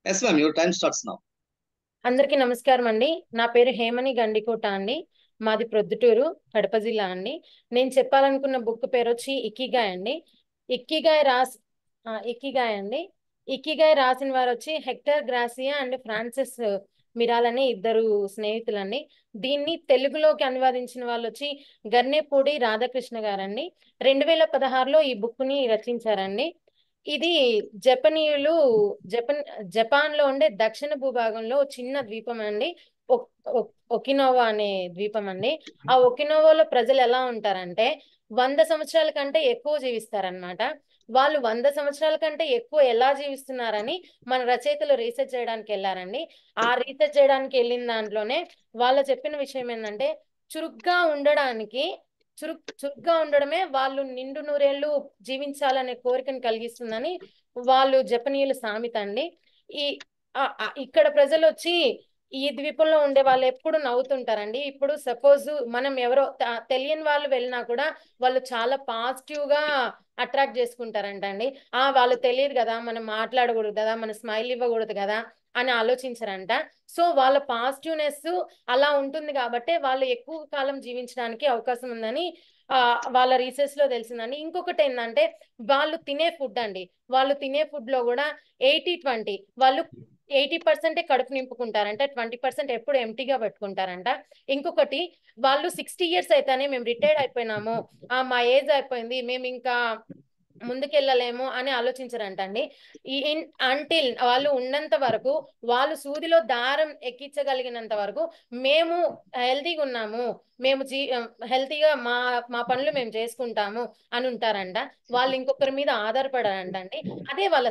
Yes ma'am, your time starts now. అందరికీ నమస్కారం అండి. నా పేరు హేమని గండికోట అండి. మాది ప్రొద్దుటూరు, కడప జిల్లా అండి. నేను చెప్పాలనుకున్న బుక్ పేరు వచ్చి ఇకిగాయ్ అండి. ఇకిగాయ్ రాసి ఆ, ఇకిగాయ్ అండి. ఇకిగాయ్ రాసిన వారు వచ్చి Hector Garcia and Francesc Miralles అనే ఇద్దరు స్నేహితులండి. దీన్ని తెలుగులోకి అనువాదించిన వాళ్ళు వచ్చి గర్నేపూడి రాధాకృష్ణ గారండి. రెండు వేల పదహారులో ఈ బుక్ ని రచించారండి. ఇది జపనీయులు జపన్ జపాన్ లో ఉండే దక్షిణ భూభాగంలో చిన్న ద్వీపం అండి. ఒక్- ఒక్- ఒకినోవా అనే ద్వీపం అండి. ఆ ఒకినోవాలో ప్రజలు ఎలా ఉంటారంటే వంద సంవత్సరాల కంటే ఎక్కువ జీవిస్తారనమాట. వాళ్ళు వంద సంవత్సరాల కంటే ఎక్కువ ఎలా జీవిస్తున్నారని మన రచయితలు రీసెర్చ్ చేయడానికి వెళ్ళారండి. ఆ రీసెర్చ్ చేయడానికి వెళ్ళిన దాంట్లోనే వాళ్ళు చెప్పిన విషయం ఏంటంటే చురుగ్గా ఉండడానికి చురుక్ చురుగ్గా ఉండడమే వాళ్ళు నిండు నూరేళ్లు జీవించాలనే కోరికను కలిగిస్తుందని వాళ్ళు జపనీయుల సామెత అండి. ఈ ఆ- ఆ- ఇక్కడ ప్రజలు వచ్చి ఈ ద్వీపంలో ఉండే వాళ్ళు ఎప్పుడు నవ్వుతుంటారండి. ఇప్పుడు సపోజ్ మనం ఎవరో త- తెలియని వాళ్ళు వెళ్ళినా కూడా వాళ్ళు చాలా పాజిటివ్ గా అట్రాక్ట్ చేసుకుంటారంట అండి. ఆ వాళ్ళు తెలియదు కదా, మనం మాట్లాడకూడదు కదా, మనం స్మైల్ ఇవ్వకూడదు కదా అని ఆలోచించరంట. సో వాళ్ళ పాజిటివ్నెస్ అలా ఉంటుంది కాబట్టి వాళ్ళు ఎక్కువ కాలం జీవించడానికి అవకాశం ఉందని ఆ వాళ్ళ రీసెర్చ్ లో తెలిసిందండి. ఇంకొకటి ఏంటంటే వాళ్ళు తినే ఫుడ్ అండి. వాళ్ళు తినే ఫుడ్ లో కూడా ఎయిటీ ట్వంటీ వాళ్ళు ఎయిటీ పర్సెంటే కడుపు నింపుకుంటారంట, ట్వంటీ పర్సెంట్ ఎప్పుడు ఎంటీగా పెట్టుకుంటారంట. ఇంకొకటి వాళ్ళు సిక్స్టీ ఇయర్స్ అయితేనే మేము రిటైర్డ్ అయిపోయినాము, ఆ మా ఏజ్ అయిపోయింది, మేము ఇంకా ముందుకెళ్ళలేము అని ఆలోచించరంట అండి. ఈ అంటిల్ వాళ్ళు ఉన్నంత వరకు, వాళ్ళు సూదిలో దారం ఎక్కించగలిగినంత వరకు మేము హెల్తీగా ఉన్నాము, మేము జీ హెల్తీగా మా మా పనులు మేము చేసుకుంటాము అని ఉంటారంట. వాళ్ళు ఇంకొకరి మీద ఆధారపడారంట అండి. అదే వాళ్ళ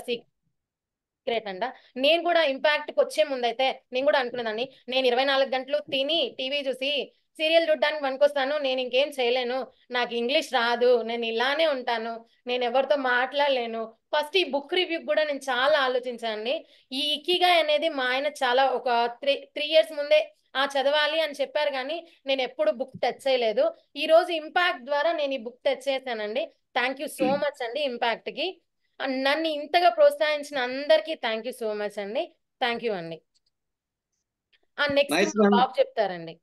సీక్రెట్ అంట. నేను కూడా ఇంపాక్ట్ కి వచ్చే ముందైతే నేను కూడా అనుకునేదాన్ని, నేను ఇరవై నాలుగు గంటలు తిని టీవీ చూసి సీరియల్ చూడడానికి పనికొస్తాను, నేను ఇంకేం చేయలేను, నాకు ఇంగ్లీష్ రాదు, నేను ఇలానే ఉంటాను, నేను ఎవరితో మాట్లాడలేను. ఫస్ట్ ఈ బుక్ రివ్యూ కూడా నేను చాలా ఆలోచించానండి. ఈ ఇకిగాయ్ అనేది మా ఆయన చాలా ఒక త్రీ త్రీ ఇయర్స్ ముందే ఆ చదవాలి అని చెప్పారు, కానీ నేను ఎప్పుడు బుక్ టచ్ చేయలేదు. ఈ రోజు ఇంపాక్ట్ ద్వారా నేను ఈ బుక్ టచ్ చేశానండి. థ్యాంక్ యూ సో మచ్ అండి ఇంపాక్ట్ కి. నన్ను ఇంతగా ప్రోత్సహించిన అందరికీ థ్యాంక్ యూ సో మచ్ అండి. థ్యాంక్ యూ అండి. ఆ నెక్స్ట్ నైస్ మా మ్యామ్. బాబు చెప్తారండి.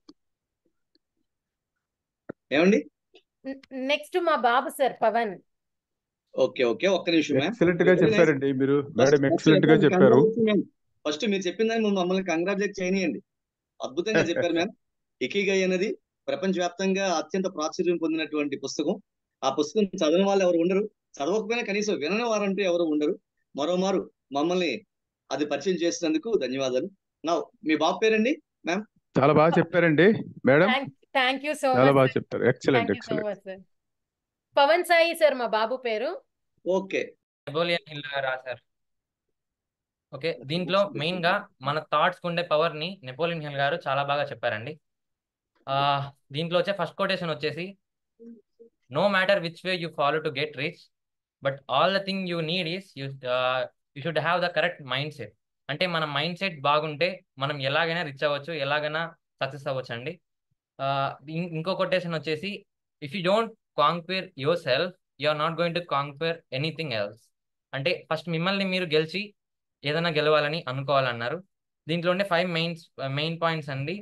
ఏమండి? నెక్స్ట్ మా బాబు సార్ పవన్. ఓకే ఓకే, ఒక్క నిమిషం మ్యామ్. ఎక్సలెంట్ గా వెరీ నైస్. చెప్పారండి మీరు. ఫస్ట్ మేడం ఫస్ట్ ఎక్సలెంట్ గా చెప్పారు. ఫస్ట్ మీరు చెప్పిందని మమ్మల్ని కంగ్రాచులేట్ చేయనియండి. అద్భుతంగా చెప్పారు మ్యామ్. ఇకిగాయ్ అనేది ప్రపంచవ్యాప్తంగా అత్యంత ప్రాచుర్యం పొందినటువంటి పుస్తకం. ఆ పుస్తకం చదవని వాళ్ళు ఎవరు ఉండరు, చదవకపోయినా కనీసం వినని వారంటూ ఎవరు ఉండరు. మరోమారు మమ్మల్ని అది పరిచయం చేసినందుకు ధన్యవాదాలు. నా మీ బాబు పేరండి మ్యామ్? చాలా బాగా చెప్పారండి మేడం. థ్యాంక్ యూ సో చాలా మచ్ బాగా సార్. చెప్తారు. Excellent thank you so excellent. Much sir. Pavan Sai sir మా బాబు పేరు. ఓకే. నెపోలియన్ హిల్ గారు రాశారు. ఓకే, దీంట్లో మెయిన్ గా మన థాట్స్ ఉండే పవర్ ని నెపోలియన్ హిల్ గారు చాలా బాగా చెప్పారండి. ఆ దీంట్లో వచ్చే ఫస్ట్ కొటేషన్ వచ్చేసి, no matter which way you follow to get rich, but all the thing you need is you you should have the correct mindset. అంటే మన మైండ్ సెట్ బాగుంటే మనం ఎలాగైనా రిచ్ అవ్వచ్చు, ఎలాగైనా సక్సెస్ అవ్వచ్చు అండి. ఆ, ఇం- ఇంకో కొటేషన్ వచ్చేసి, if you don't conquer yourself you are not going to conquer anything else. అంటే ఫస్ట్ మిమ్మల్ని మీరు గెలిచి ఏదైనా గెలవాలని అనుకోవాలన్నారు. దీంట్లో ఉండే ఫైవ్ మెయిన్ మెయిన్ పాయింట్స్ అండి.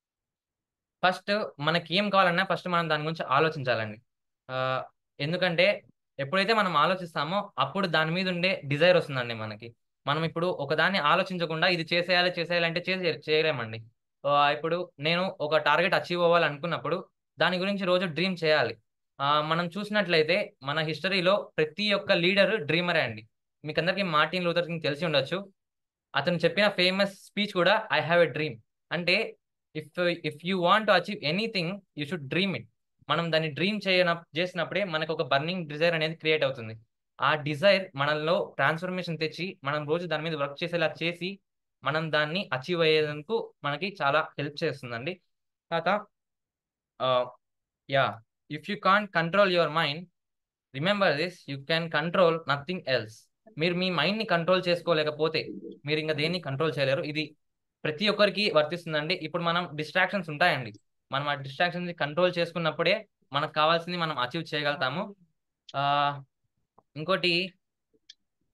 ఫస్ట్ మనకి ఏం కావాలన్నా ఫస్ట్ మనం దాని గురించి ఆలోచించాలండి. ఆ, ఎందుకంటే ఎప్పుడైతే మనం ఆలోచిస్తామో అప్పుడు దాని మీద ఉండే డిజైర్ వస్తుందండి మనకి. మనం ఇప్పుడు ఒకదాన్ని ఆలోచించకుండా ఇది చేసేయాలి చేసేయాలి అంటే చేసే చేయలేమండి. ఆ, ఇప్పుడు నేను ఒక టార్గెట్ అచీవ్ అవ్వాలనుకున్నప్పుడు దాని గురించి రోజు డ్రీమ్ చేయాలి. ఆ, మనం చూసినట్లయితే మన హిస్టరీలో ప్రతి ఒక్క లీడర్ డ్రీమరే అండి. మీకు అందరికీ మార్టిన్ లూథర్ కింగ్ తెలిసి ఉండొచ్చు. అతను చెప్పిన ఫేమస్ స్పీచ్ కూడా ఐ హ్యావ్ ఎ డ్రీమ్. అంటే if if you want to achieve anything you should dream it. మనం దాన్ని డ్రీమ్ చేయన చేసినప్పుడే మనకు ఒక బర్నింగ్ డిజైర్ అనేది క్రియేట్ అవుతుంది. ఆ డిజైర్ మనలో ట్రాన్స్ఫర్మేషన్ తెచ్చి మనం రోజు దాని మీద వర్క్ చేసేలా చేసి మనం దాన్ని అచీవ్ అయ్యేందుకు మనకి చాలా హెల్ప్ చేస్తుందండి. తర్వాత yeah if you can't control your mind, remember this, you can control nothing else. మీరు మీ మైండ్ని కంట్రోల్ చేసుకోలేకపోతే మీరు ఇంకా దేన్ని కంట్రోల్ చేయలేరు. ఇది ప్రతి ఒక్కరికి వర్తిస్తుందండి. ఇప్పుడు మనం డిస్ట్రాక్షన్స్ ఉంటాయండి, మనం ఆ డిస్ట్రాక్షన్స్ కంట్రోల్ చేసుకున్నప్పుడే మనకు కావాల్సింది మనం అచీవ్ చేయగలుగుతాము. ఆ, ఇంకోటి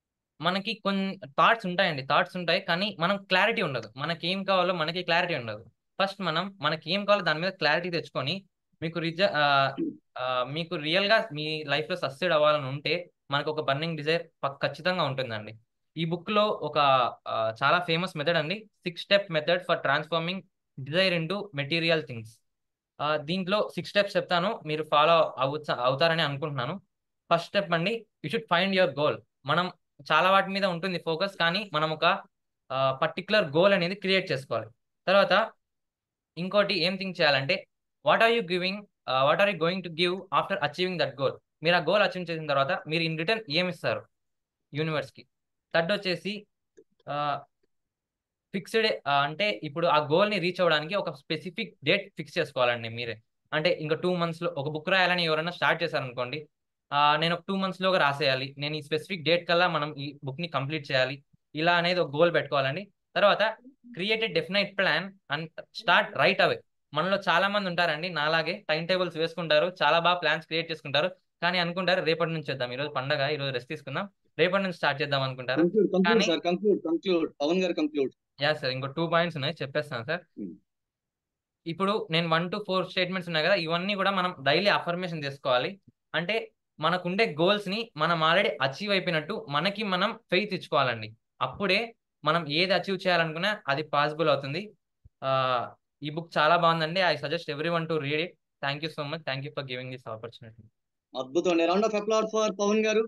మనకి కొన్ని థాట్స్ ఉంటాయండి, థాట్స్ ఉంటాయి, కానీ మనం క్లారిటీ ఉండదు. మనకి ఏం కావాలో మనకి క్లారిటీ ఉండదు. ఫస్ట్ మనం మనకి ఏం కావాలో దాని మీద క్లారిటీ తెచ్చుకొని మీకు రిజ ఆ, ఆ, మీకు రియల్ గా మీ లైఫ్ లో సక్సెడ్ అవ్వాలని ఉంటే మనకు ఒక బర్నింగ్ డిజైర్ ఖచ్చితంగా ఉంటుందండి. ఈ బుక్ లో ఒక ఆ, చాలా ఫేమస్ మెథడ్ అండి, six step method for transforming desire into material things. దీంట్లో సిక్స్ స్టెప్స్ చెప్తాను, మీరు ఫాలో అవుతా అవుతారని అనుకుంటున్నాను. ఫస్ట్ స్టెప్ అండి, you should find your goal. మనం చాలా వాటి మీద ఉంటుంది ఫోకస్, కానీ మనం ఒక పర్టికులర్ గోల్ అనేది క్రియేట్ చేసుకోవాలి. తర్వాత ఇంకోటి ఏం థింక్ చేయాలంటే, what are you giving what are you going to give after achieving that goal. మీరు ఆ గోల్ అచీవ్ చేసిన తర్వాత మీరు ఇన్ రిటర్న్ ఏమి ఇస్తారు యూనివర్స్కి. థర్డ్ వచ్చేసి ఫిక్స్డ్, అంటే ఇప్పుడు ఆ గోల్ని రీచ్ అవ్వడానికి ఒక స్పెసిఫిక్ డేట్ ఫిక్స్ చేసుకోవాలండి మీరే. అంటే ఇంకా టూ మంత్స్లో ఒక బుక్ రాయాలని ఎవరైనా స్టార్ట్ చేశారనుకోండి, ఆ, నేను ఒక టూ మంత్స్లోగా రాసేయాలి, నేను ఈ స్పెసిఫిక్ డేట్ కల్లా మనం ఈ బుక్ని కంప్లీట్ చేయాలి, ఇలా అనేది ఒక గోల్ పెట్టుకోవాలండి. తర్వాత create a definite plan and start right away. మనలో చాలా మంది ఉంటారండి నాలాగే, టైం టేబుల్స్ వేసుకుంటారు, చాలా బాగా ప్లాన్స్ క్రియేట్ చేసుకుంటారు, కానీ అనుకుంటారు రేపటి నుంచి చేద్దాం, ఈరోజు పండగ, ఈరోజు రెస్ట్ తీసుకుందాం, రేపటి నుంచి స్టార్ట్ చేద్దాం అనుకుంటారు. కంక్లూడ్ కంక్లూడ్ కానీ సార్ కంక్లూడ్ కంక్లూడ్ పవన్ గారు కంక్లూడ్. యా సార్, ఇంకో టూ పాయింట్స్ ఉన్నాయి, చెప్పేస్తాను సార్. ఇప్పుడు నేను వన్ టు ఫోర్ స్టేట్మెంట్స్ ఉన్నాయి కదా, ఇవన్నీ కూడా మనం డైలీ అఫర్మేషన్ చేసుకోవాలి. అంటే మనకుండే గోల్స్ ని మనం ఆల్రెడీ అచీవ్ అయిపోయినట్టు మనకి మనం ఫెయిత్ ఇచ్చుకోవాలండి. అప్పుడే మనం ఏది అచీవ్ చేయాలనుకున్నా అది పాసిబుల్ అవుతుంది. ఆ, ఈ బుక్ చాలా బాగుందండి. I suggest everyone to read it. Thank you so much. Thank you for giving this opportunity. అద్భుతం. Round of applause for Pavan గారు.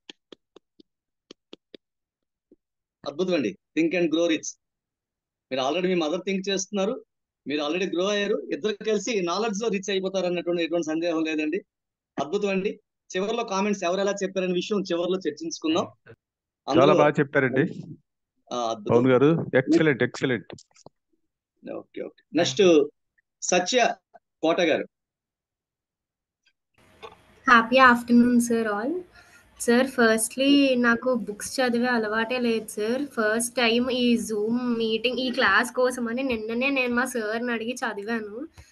అద్భుతం అండి. Think and grow rich. మీరు ఆల్రెడీ మీ మదర్ థింక్ చేస్తున్నారు, మీరు ఆల్రెడీ గ్రో అయ్యారు, ఇద్దరు కలిసి నాలెడ్జ్ లో రిచ్ అయిపోతారు అన్నటువంటి ఎటువంటి సందేహం లేదండి. అద్భుతం అండి. చివరిలో కామెంట్స్ ఎవరు ఎలా చెప్పారనే విషయం చివరిలో చర్చించుకుందాం. చాలా అందులో బాగా చెప్పారండి ఆ, అద్భుతం. పవన్ గారు, excellent excellent. Okay okay next Satya Kota గారు. Happy afternoon sir all. Sir firstly నాకు బుక్స్ చదివే అలవాటే లేదు సార్. ఫస్ట్ టైం ఈ జూమ్ మీటింగ్ ఈ క్లాస్ కోసమని నిన్ననే నేను మా సార్ని అడిగి చదివాను.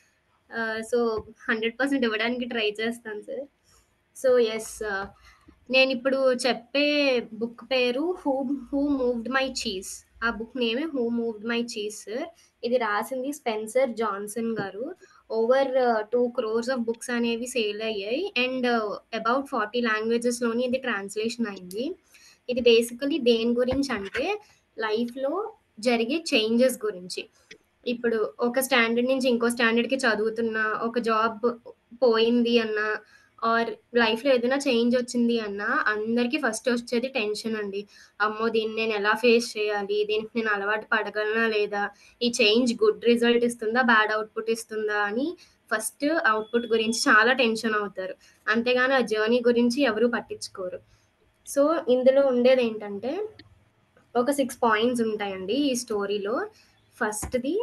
సో హండ్రెడ్ పర్సెంట్ ఇవ్వడానికి ట్రై చేస్తాను సార్. సో ఎస్, నేను ఇప్పుడు చెప్పే బుక్ పేరు who who moved my cheese. ఆ బుక్ నేమే who moved my cheese sir. ఇది రాసింది స్పెన్సర్ జాన్సన్ గారు. Over two crores of books అనేవి సేల్ అయ్యాయి అండ్ అబౌట్ ఫార్టీ లాంగ్వేజెస్లోని ఇది ట్రాన్స్లేషన్ అయింది. ఇది బేసికలీ దేని గురించి అంటే లైఫ్లో జరిగే చేంజెస్ గురించి. ఇప్పుడు ఒక స్టాండర్డ్ నుంచి ఇంకో స్టాండర్డ్కి చదువుతున్నా, ఒక జాబ్ పోయింది అన్నా ఆర్ లైఫ్లో ఏదైనా చేంజ్ వచ్చింది అన్నా అందరికీ ఫస్ట్ వచ్చేది టెన్షన్ అండి. అమ్మో దీన్ని నేను ఎలా ఫేస్ చేయాలి, దీనికి నేను అలవాటు పడగలనా లేదా, ఈ చేంజ్ గుడ్ రిజల్ట్ ఇస్తుందా బ్యాడ్ అవుట్పుట్ ఇస్తుందా అని ఫస్ట్ అవుట్పుట్ గురించి చాలా టెన్షన్ అవుతారు. అంతేగాని ఆ జర్నీ గురించి ఎవరు పట్టించుకోరు. సో ఇందులో ఉండేది ఏంటంటే ఒక సిక్స్ పాయింట్స్ ఉంటాయండి ఈ స్టోరీలో. ఫస్ట్ది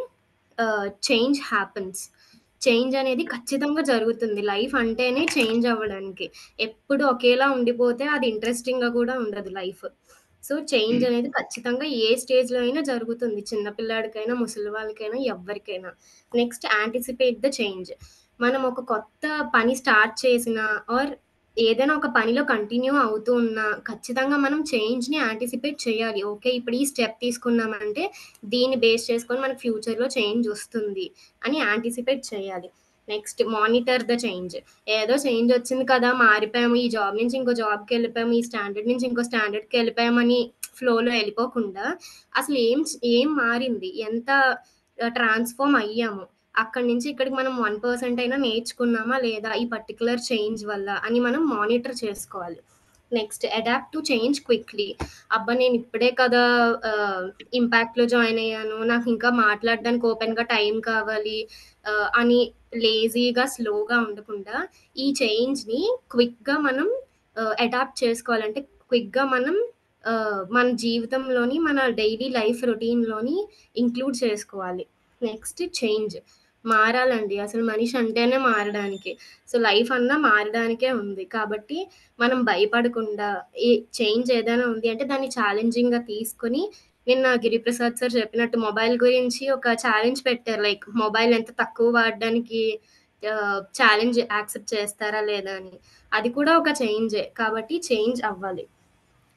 చేంజ్ హ్యాపన్స్. చేంజ్ అనేది ఖచ్చితంగా జరుగుతుంది. లైఫ్ అంటేనే చేంజ్ అవ్వడానికి. ఎప్పుడు ఒకేలా ఉండిపోతే అది ఇంట్రెస్టింగ్గా కూడా ఉండదు లైఫ్. సో చేంజ్ అనేది ఖచ్చితంగా ఏ స్టేజ్లో అయినా జరుగుతుంది, చిన్నపిల్లాడికైనా ముసలి వాళ్ళకైనా ఎవరికైనా. Next anticipate the change. మనం ఒక కొత్త పని స్టార్ట్ చేసినా ఆర్ ఏదైనా ఒక పనిలో కంటిన్యూ అవుతూ ఉన్నా ఖచ్చితంగా మనం చేంజ్ని యాంటిసిపేట్ చేయాలి. ఓకే ఇప్పుడు ఈ స్టెప్ తీసుకున్నామంటే దీన్ని బేస్ చేసుకొని మనకు ఫ్యూచర్లో చేంజ్ వస్తుంది అని యాంటిసిపేట్ చేయాలి. Next monitor the change. ఏదో చేంజ్ వచ్చింది కదా, మారిపోయాము, ఈ జాబ్ నుంచి ఇంకో జాబ్కి వెళ్ళిపోయాము, ఈ స్టాండర్డ్ నుంచి ఇంకో స్టాండర్డ్కి వెళ్ళిపోయామని ఫ్లోలో వెళ్ళిపోకుండా అసలు ఏం ఏం మారింది, ఎంత ట్రాన్స్ఫార్మ్ అయ్యాము, అక్కడి నుంచి ఇక్కడికి మనం వన్ పర్సెంట్ అయినా నేర్చుకున్నామా లేదా ఈ పర్టికులర్ చేంజ్ వల్ల అని మనం మానిటర్ చేసుకోవాలి. Next adapt to change quickly. అబ్బా నేను ఇప్పుడే కదా ఇంపాక్ట్లో జాయిన్ అయ్యాను, నాకు ఇంకా మాట్లాడడానికి ఓపెన్గా టైం కావాలి అని లేజీగా స్లోగా ఉండకుండా ఈ చేంజ్ని క్విక్గా మనం అడాప్ట్ చేసుకోవాలంటే క్విక్గా మనం మన జీవితంలోని మన డైలీ లైఫ్ రొటీన్లోని ఇంక్లూడ్ చేసుకోవాలి. నెక్స్ట్ చేంజ్ మారాలండి. అసలు మనిషి అంటేనే మారడానికి. సో లైఫ్ అన్నా మారడానికే ఉంది కాబట్టి మనం భయపడకుండా ఈ చేంజ్ ఏదైనా ఉంది అంటే దాన్ని ఛాలెంజింగ్గా తీసుకొని, నిన్న గిరిప్రసాద్ సార్ చెప్పినట్టు మొబైల్ గురించి ఒక ఛాలెంజ్ పెట్టారు, లైక్ మొబైల్ ఎంత తక్కువ వాడడానికి ఛాలెంజ్ యాక్సెప్ట్ చేస్తారా లేదా అని. అది కూడా ఒక చేంజే కాబట్టి చేంజ్ అవ్వాలి.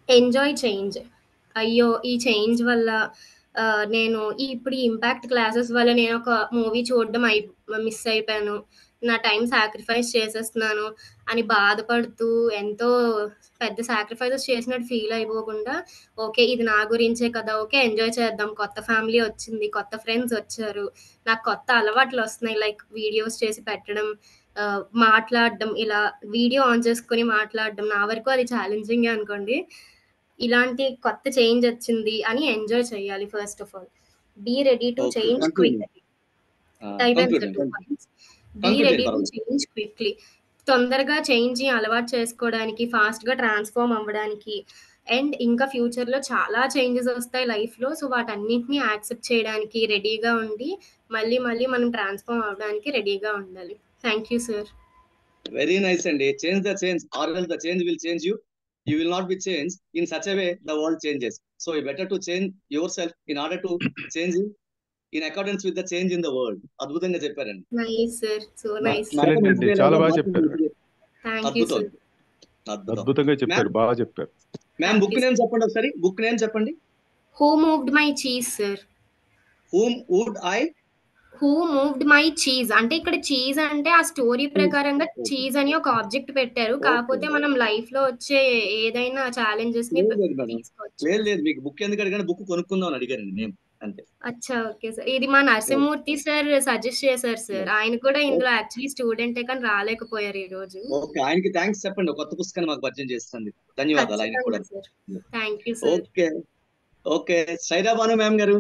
Enjoy change. అయ్యో! ఈ చేంజ్ వల్ల ఆహ్, నేను ఈ ఇప్పుడు ఈ ఇంపాక్ట్ క్లాసెస్ వల్ల నేనొక మూవీ చూడడం అయి మిస్ అయిపోయాను. నా టైం సాక్రిఫైస్ చేసేస్తున్నాను అని బాధపడుతూ ఎంతో పెద్ద సాక్రిఫైసెస్ చేసినట్టు ఫీల్ అయిపోకుండా, ఓకే. ఇది నా గురించే కదా! ఓకే. ఎంజాయ్ చేద్దాం. కొత్త ఫ్యామిలీ వచ్చింది. కొత్త ఫ్రెండ్స్ వచ్చారు. నాకు కొత్త అలవాట్లొస్తున్నాయి. లైక్ వీడియోస్ చేసి పెట్టడం, ఆహ్, మాట్లాడడం, ఇలా వీడియో ఆన్ చేసుకొని మాట్లాడడం. నా వరకు అది ఛాలెంజింగే అనుకోండి. ఇలాంటి కొత్త చేంజ్ వచ్చింది అని ఎంజాయ్ చేయాలి first of all. Be ready to okay. Change conclude quick. ఆహ్, అయిపోయింది కంక్లూడ్ సార్ అండి. Two conclude. Points. Be conclude ready చేయండి టు పర్వాలేదు. Change quickly. తొందరగా చేంజ్‌ని అలవాటు చేసుకోవడానికి, ఫాస్ట్‌గా ట్రాన్స్‌ఫార్మ్ అవ్వడానికి అండ్ ఇంకా ఫ్యూచర్‌లో చాలా చేంజెస్ వస్తాయి లైఫ్‌లో. సో, వాటన్నిటిని యాక్సెప్ట్ చేయడానికి రెడీగా ఉండి, మళ్ళీ మళ్ళీ మనం ట్రాన్స్‌ఫార్మ్ అవ్వడానికి రెడీగా ఉండాలి. Thank you sir. Very nice అండి. Change the change or else the change will change you. You will not be changed in such a way the world changes. So you better to change yourself in order to change in accordance with the change in the world. అద్భుతంగా చెప్పారండి. Nice sir. So మ- nice. మరొక excellent మంచి అండి. dialogue చాలా గా బాగా మరొక చెప్పారు. మంచి థాంక్ యూ అద్భుతం సార్. అద్భుతం. అద్భుతంగా చెప్పారు. మ్యామ్ బాగా చెప్పారు. Ma'am thank book you name sir. చెప్పండి ఒకసారి. బుక్ నేమ్ చెప్పండి. Who moved my cheese sir. Whom would I who moved my cheese అంటే ఇక్కడ చీజ్ అంటే ఆ స్టోరీ choose? ప్రకారంగా Okay. చీజ్ అని ఒక ఆబ్జెక్ట్ పెట్టారు. Okay. కాకపోతే మనం లైఫ్‌లో వచ్చే ఏదైనా ఛాలెంజెస్‌ని లేదు బ లేదు మేడం. తీసుకోవచ్చు. లేదు లేదు మీకు బుక్ ఎందుకు అడిగాను, బుక్ కొనుక్కుందాం అని అడిగానండి నేను అంతే. అచ్చా! Okay sir. ఇది మా నరసింహమూర్తి సార్ సజెస్ట్ చేశారు సార్. ఆయన కూడా ఇందులో యాక్చువల్లీ స్టూడెంటే కానీ రాలేకపోయారు ఈరోజు. ఓకే. ఆయనకి థ్యాంక్స్ చెప్పండి. ఒక కొత్త పుస్తకాన్ని మాకు పరిచయం చేస్తున్నందుకు. ధన్యవాదాలు ఆయనకి కూడా. ఖచ్చితంగా sir. Thank you sir. Okay okay. Saira Banu ma'am గారు.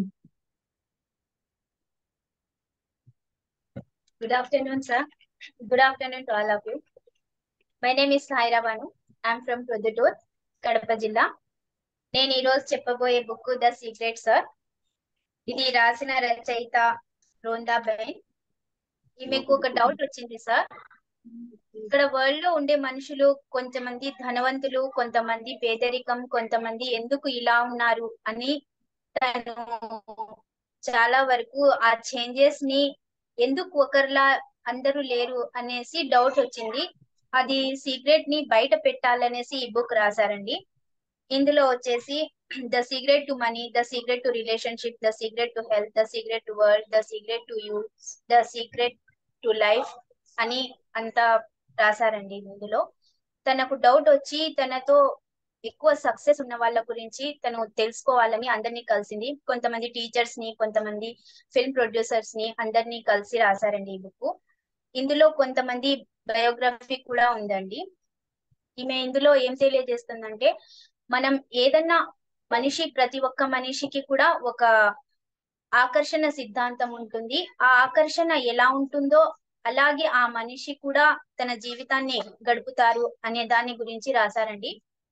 Good afternoon, sir. Good afternoon to all of you. My name is Saira Banu. I'm from Prodhutur, Kadapa Jilla. నేను ఈ రోజు చెప్పబోయే బుక్ ద సీక్రెట్ సార్. ఇది రాసిన రచయిత రోందా బెన్. మీకు ఒక డౌట్ వచ్చింది సార్. ఇక్కడ వరల్డ్ లో ఉండే మనుషులు కొంతమంది ధనవంతులు, కొంతమంది పేదరికం, కొంతమంది ఎందుకు ఇలా ఉన్నారు అని తను చాలా వరకు ఆ చేంజెస్ ని ఎందుకు ఒకరిలా అందరూ లేరు అనేసి డౌట్ వచ్చింది. అది సీక్రెట్ ని బయట పెట్టాలనేసి ఈ బుక్ రాశారండి. ఇందులో వచ్చేసి the secret to money, the secret to relationship, the secret to health, the secret to world, the secret to you, the secret to life అని అంతా రాశారండి. ఇందులో తనకు డౌట్ వచ్చి తనతో ఎక్కువ సక్సెస్ ఉన్న వాళ్ళ గురించి తను తెలుసుకోవాలని అందరినీ కలిసింది. కొంతమంది టీచర్స్ ని, కొంతమంది ఫిల్మ్ ప్రొడ్యూసర్స్ ని అందరినీ కలిసి రాశారండి ఈ బుక్. ఇందులో కొంతమంది బయోగ్రఫీ కూడా ఉందండి. ఈమె ఇందులో ఏం తెలియజేస్తుందంటే, మనం ఏదన్నా మనిషి, ప్రతి ఒక్క మనిషికి కూడా ఒక ఆకర్షణ సిద్ధాంతం ఉంటుంది. ఆ ఆకర్షణ ఎలా ఉంటుందో అలాగే ఆ మనిషి కూడా తన జీవితాన్ని గడుపుతారు అనే దాని గురించి రాశారండి.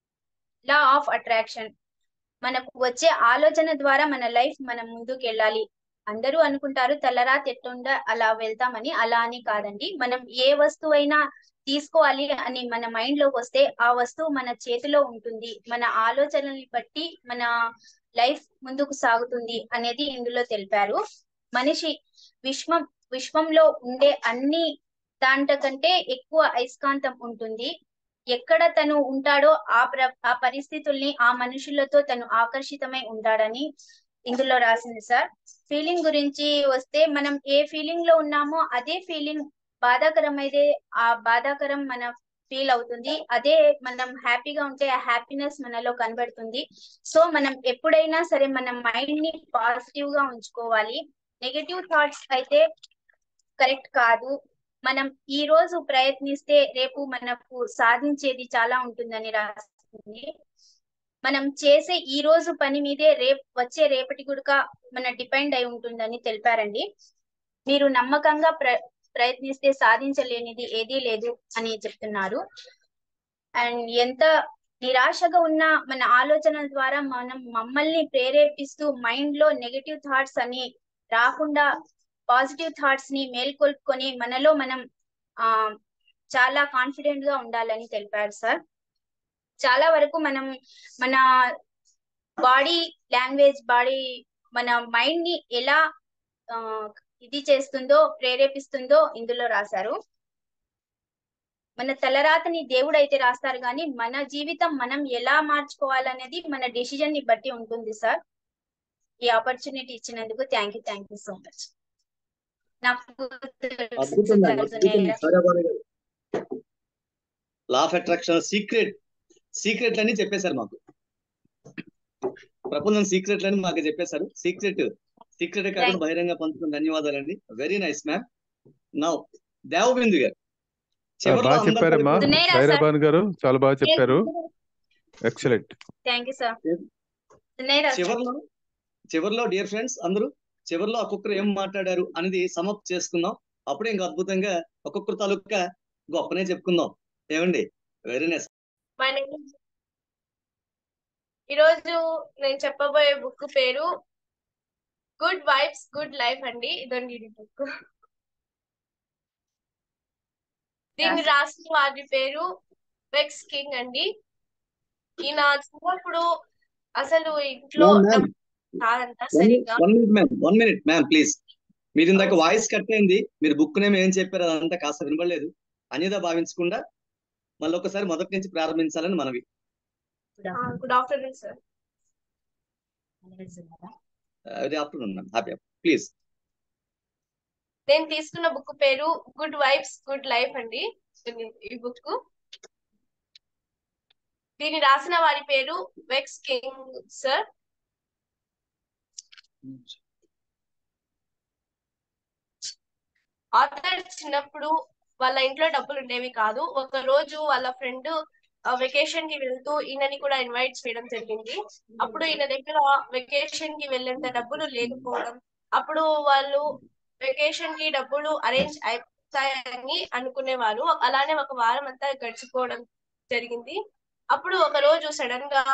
లా ఆఫ్ అట్రాక్షన్, మనకు వచ్చే ఆలోచన ద్వారా మన లైఫ్ మనం ముందుకు వెళ్ళాలి. అందరూ అనుకుంటారు తలరాత ఎట్టుండ అలా వెళ్తామని. అలా అని కాదండి. మనం ఏ వస్తువైనా తీసుకోవాలి అని మన మైండ్ లోకి వస్తే ఆ వస్తువు మన చేతిలో ఉంటుంది. మన ఆలోచనల్ని బట్టి మన లైఫ్ ముందుకు సాగుతుంది అనేది ఇందులో తెలిపారు. మనిషి విశ్వం విశ్వంలో ఉండే అన్ని దాంట్కంటే ఎక్కువ అయస్కాంతం ఉంటుంది. ఎక్కడ తను ఉంటాడో ఆ ప్ర ఆ పరిస్థితుల్ని, ఆ మనుషులతో తను ఆకర్షితమై ఉంటాడని ఇందులో రాసింది సార్. ఫీలింగ్ గురించి వస్తే, మనం ఏ ఫీలింగ్ లో ఉన్నామో అదే ఫీలింగ్ బాధాకరం అయితే ఆ బాధాకరం మన ఫీల్ అవుతుంది. అదే మనం హ్యాపీగా ఉంటే ఆ హ్యాపీనెస్ మనలో కనబడుతుంది. సో మనం ఎప్పుడైనా సరే మన మైండ్ ని పాజిటివ్ గా ఉంచుకోవాలి. నెగటివ్ థాట్స్ అయితే కరెక్ట్ కాదు. మనం ఈ రోజు ప్రయత్నిస్తే రేపు మనకు సాధించేది చాలా ఉంటుందని రాస్తుంది. మనం చేసే ఈ రోజు పని మీదే రేపు వచ్చే రేపటి కూడా మన డిపెండ్ అయి ఉంటుందని తెలిపారండి. మీరు నమ్మకంగా ప్ర ప్రయత్నిస్తే సాధించలేనిది ఏదీ లేదు అని చెప్తున్నారు. అండ్ ఎంత నిరాశగా ఉన్న మన ఆలోచనల ద్వారా మనం మమ్మల్ని ప్రేరేపిస్తూ మైండ్ లో నెగటివ్ థాట్స్ అని రాకుండా పాజిటివ్ థాట్స్ ని మేల్కొల్పుకొని మనలో మనం ఆ చాలా కాన్ఫిడెంట్ గా ఉండాలని తెలిపారు సార్. చాలా వరకు మనం మన బాడీ లాంగ్వేజ్, బాడీ మన మైండ్ ని ఎలా ఇది చేస్తుందో, ప్రేరేపిస్తుందో ఇందులో రాశారు. మన తలరాతని దేవుడు అయితే రాస్తారు కానీ మన జీవితం మనం ఎలా మార్చుకోవాలనేది మన డెసిజన్ ని బట్టి ఉంటుంది సార్. ఈ ఆపర్చునిటీ ఇచ్చినందుకు thank you thank you so much. నాకు అద్భుతం అద్భుతం సాయిరాబాను గారు. Law of attraction secret secret అని చెప్పేశారు మాకు. ప్రపంచం సీక్రెట్ అని మాకు చెప్పేశారు. సీక్రెట్ సీక్రెట్ కాకుండా బహిరంగ పంచుకున్న ధన్యవాదాలండి. Very nice ma'am. Now Devabindu గారు బాగా చెప్పారమ్మా సాయిరాబాను గారు, చాలా బాగా చెప్పారు. ఎక్సలెంట్. Thank you sir. చివరిలో చివరిలో డియర్ ఫ్రెండ్స్ అందరూ చివరిలో ఒక్కొక్కరు ఏం మాట్లాడారు అనేది సమప్ చేసుకుందాం. అప్పుడే ఇంకా అద్భుతంగా ఒక్కొక్కరు తాలూకా గొప్పనే చెప్పుకుందాం. ఏమండి? Very nice. ఈరోజు నేను చెప్పబోయే బుక్ పేరు గుడ్ వైబ్స్ గుడ్ లైఫ్ అండి. ఇదండి బుక్. దీన్ని రాసిన వారి పేరు వెక్స్ కింగ్ అండి. ఈయన చిన్నప్పుడు అసలు ఇంట్లో కాదంట సరిగా one minute ma'am one minute ma'am please. మీరు ఇందాక వాయిస్ కట్ అయింది. మీరు బుక్ నేమ్ ఏం చెప్పారు అదంతా కాస్త వినబడలేదు. అన్యదా భావించకుండా మళ్ళీ ఒకసారి మొదటి నుంచి ప్రారంభించాలని మనవి. Good afternoon sir. Very afternoon ma'am. Happy please. నేను తీసుకున్న బుక్ పేరు గుడ్ వైబ్స్ గుడ్ లైఫ్ అండి. ఈ బుక్ దీన్ని రాసిన వారి పేరు వెక్స్ కింగ్ సార్. ఆథర్ చిన్నప్పుడు వాళ్ళ ఇంట్లో డబ్బులు ఉండేవి కాదు. ఒక రోజు వాళ్ళ ఫ్రెండ్ వెకేషన్ కి వెళ్తూ ఈయనని కూడా ఇన్వైట్ చేయడం జరిగింది. అప్పుడు ఈయన దగ్గర వెకేషన్ కి వెళ్ళేంత డబ్బులు లేకపోవడం, అప్పుడు వాళ్ళు వెకేషన్ కి డబ్బులు అరేంజ్ అవుతాయని అనుకునేవారు. అలానే ఒక వారం అంతా గడిచిపోవడం జరిగింది. అప్పుడు ఒక రోజు సడన్ గా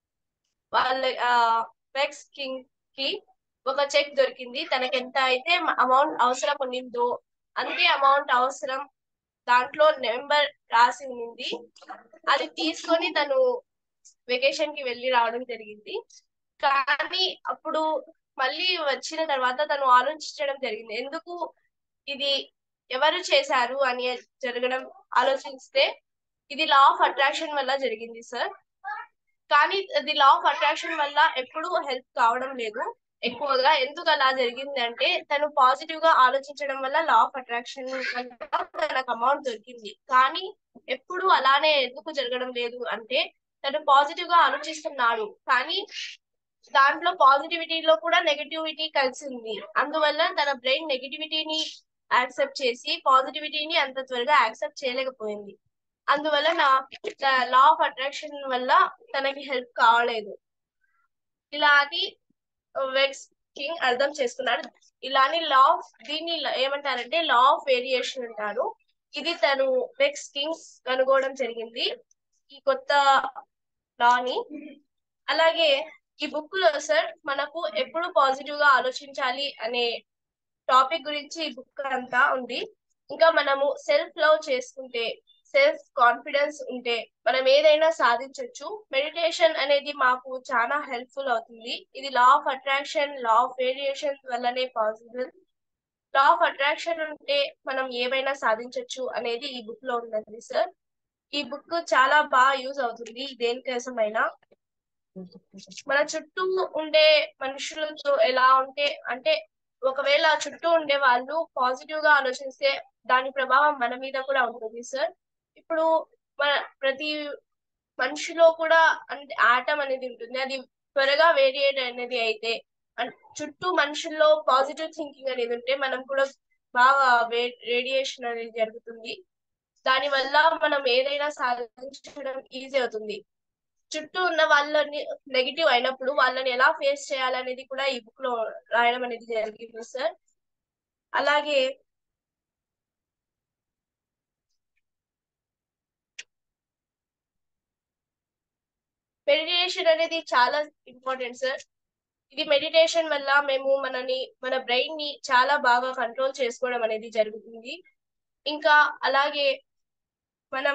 వాళ్ళ వెక్స్ కింగ్ కి ఒక చెక్ దొరికింది. తనకి ఎంత అయితే అమౌంట్ అవసరం ఉన్నిందో అంతే అమౌంట్ అవసరం దాంట్లో నెంబర్ రాసి ఉంది. అది తీసుకొని తను వెకేషన్ కి వెళ్ళి రావడం జరిగింది. కానీ అప్పుడు మళ్ళీ వచ్చిన తర్వాత తను ఆలోచించడం జరిగింది, ఎందుకు ఇది ఎవరు చేశారు అని జరగడం ఆలోచిస్తే ఇది లా ఆఫ్ అట్రాక్షన్ వల్ల జరిగింది సార్. కానీ అది లా ఆఫ్ అట్రాక్షన్ వల్ల ఎప్పుడూ హెల్ప్ కావడం లేదు ఎక్కువగా. ఎందుకు అలా జరిగింది అంటే తను పాజిటివ్ గా ఆలోచించడం వల్ల లా ఆఫ్ అట్రాక్షన్ వల్ల తనకు అమౌంట్ దొరికింది. కానీ ఎప్పుడు అలానే ఎందుకు జరగడం లేదు అంటే తను పాజిటివ్ గా ఆలోచిస్తున్నాడు కానీ దాంట్లో పాజిటివిటీలో కూడా నెగటివిటీ కలిసి ఉంది. అందువల్ల తన బ్రెయిన్ నెగటివిటీని యాక్సెప్ట్ చేసి పాజిటివిటీని అంత త్వరగా యాక్సెప్ట్ చేయలేకపోయింది. అందువల్ల నా లా ఆఫ్ అట్రాక్షన్ వల్ల తనకి హెల్ప్ కావలేదు. ఇలా అని వెక్స్ కింగ్ అర్థం చేసుకున్నాడు. ఇలాని లా ఆఫ్ దీన్ని ఏమంటారంటే లా ఆఫ్ వేరియేషన్ అంటారు. ఇది తను వెక్స్ కింగ్స్ కనుగోవడం జరిగింది ఈ కొత్త లాని. అలాగే ఈ బుక్ లో సార్ మనకు ఎప్పుడు పాజిటివ్ గా ఆలోచించాలి అనే టాపిక్ గురించి ఈ బుక్ అంతా ఉంది. ఇంకా మనము సెల్ఫ్ లవ్ చేసుకుంటే, సెల్ఫ్ కాన్ఫిడెన్స్ ఉంటే మనం ఏదైనా సాధించవచ్చు. మెడిటేషన్ అనేది మాకు చాలా హెల్ప్ఫుల్ అవుతుంది. ఇది law of attraction, law of variation వల్లనే పాసిబుల్. లా ఆఫ్ అట్రాక్షన్ ఉంటే మనం ఏవైనా సాధించవచ్చు అనేది ఈ బుక్ లో ఉన్నది సార్. ఈ బుక్ చాలా బాగా యూజ్ అవుతుంది దేనికోసమైనా. మన చుట్టూ ఉండే మనుషులతో ఎలా ఉంటే అంటే ఒకవేళ చుట్టూ ఉండే వాళ్ళు పాజిటివ్ గా ఆలోచిస్తే దాని ప్రభావం మన మీద కూడా ఉంటుంది సార్. ఇప్పుడు మన ప్రతి మనిషిలో కూడా అంటే ఆటం అనేది ఉంటుంది. అది త్వరగా వేరియేట్ అనేది అయితే చుట్టూ మనుషుల్లో పాజిటివ్ థింకింగ్ అనేది ఉంటే మనం కూడా బాగా రేడియేషన్ అనేది జరుగుతుంది. దాని వల్ల మనం ఏదైనా సాధించడం ఈజీ అవుతుంది. చుట్టూ ఉన్న వాళ్ళని నెగిటివ్ అయినప్పుడు వాళ్ళని ఎలా ఫేస్ చేయాలనేది కూడా ఈ బుక్ లో రాయడం అనేది జరిగింది సార్. అలాగే మెడిటేషన్ అనేది చాలా ఇంపార్టెంట్ సార్. ఇది మెడిటేషన్ వల్ల మేము మనని మన బ్రెయిన్ ని చాలా బాగా కంట్రోల్ చేసుకోవడం అనేది జరుగుతుంది. ఇంకా అలాగే మనం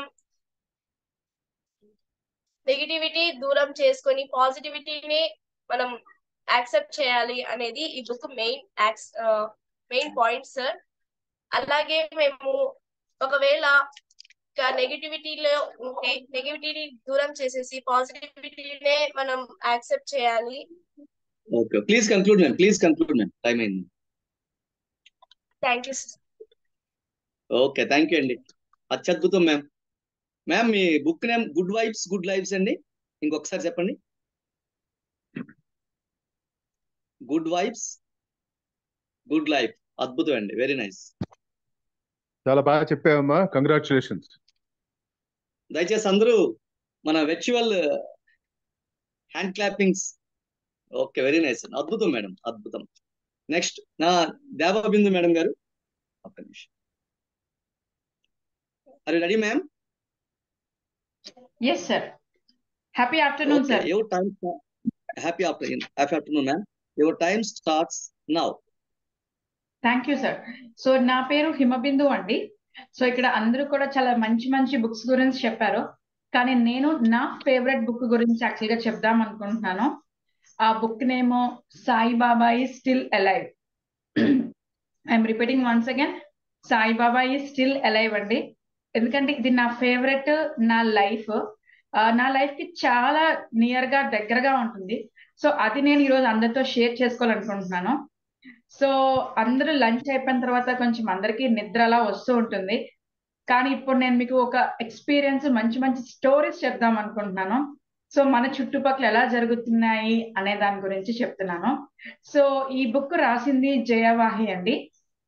నెగిటివిటీ దూరం చేసుకొని పాజిటివిటీని మనం యాక్సెప్ట్ చేయాలి అనేది ఈ book main main point sir. అలాగే మేము ఒకవేళ ఇంకా నెగిటివిటీలో ఉంటే నెగిటివిటీని దూరం చేసేసి పాజిటివిటీనే మనం యాక్సెప్ట్ చేయాలి. Okay, please conclude ma'am, please conclude ma'am, time అయింది. Thank you. Okay, thank you అండి, అత్యద్భుతం మ్యామ్. మ్యామ్ మీ book name good vibes good lifes అండి, ఇంకొకసారి చెప్పండి. గుడ్ వైబ్స్ గుడ్ లైఫ్, అద్భుతం అండి, వెరీ నైస్. చాలా బాగా చెప్పావమ్మా, కంగ్రాచులేషన్స్. దయచేసి అందరూ మన virtual hand clappings. Okay, very nice, అద్భుతం మేడం, అద్భుతం. నెక్స్ట్ నా దేవబిందు మేడం గారు, ఒక్క నిమిషం. Are you ready ma'am? Yes, sir. Happy afternoon, Okay, sir. your time. Happy afternoon, happy afternoon, ma'am. Your time starts now. Thank you, sir. So నా పేరు హిమబిందు అండి. సో ఇక్కడ అందరూ కూడా చాలా మంచి మంచి బుక్స్ గురించి చెప్పారు, కానీ నేను నా ఫేవరెట్ బుక్ గురించి యాక్చువల్గా చెప్దాం అనుకుంటున్నాను. ఆ బుక్ నేమో Saibaba is still alive. I'm repeating once again, Saibaba is still alive అండి. ఎందుకంటే ఇది నా ఫేవరెట్, నా లైఫ్ నా లైఫ్ కి చాలా నియర్ గా దగ్గరగా ఉంటుంది. సో అది నేను ఈరోజు అందరితో షేర్ చేసుకోవాలనుకుంటున్నాను. సో అందరూ లంచ్ అయిపోయిన తర్వాత కొంచెం అందరికీ నిద్ర అలా వస్తూ ఉంటుంది, కానీ ఇప్పుడు నేను మీకు ఒక ఎక్స్పీరియన్స్, మంచి మంచి స్టోరీస్ చెప్దాం అనుకుంటున్నాను. సో మన చుట్టుపక్కల ఎలా జరుగుతున్నాయి అనే దాని గురించి చెప్తున్నాను. సో ఈ బుక్ రాసింది జయవాహి అండి,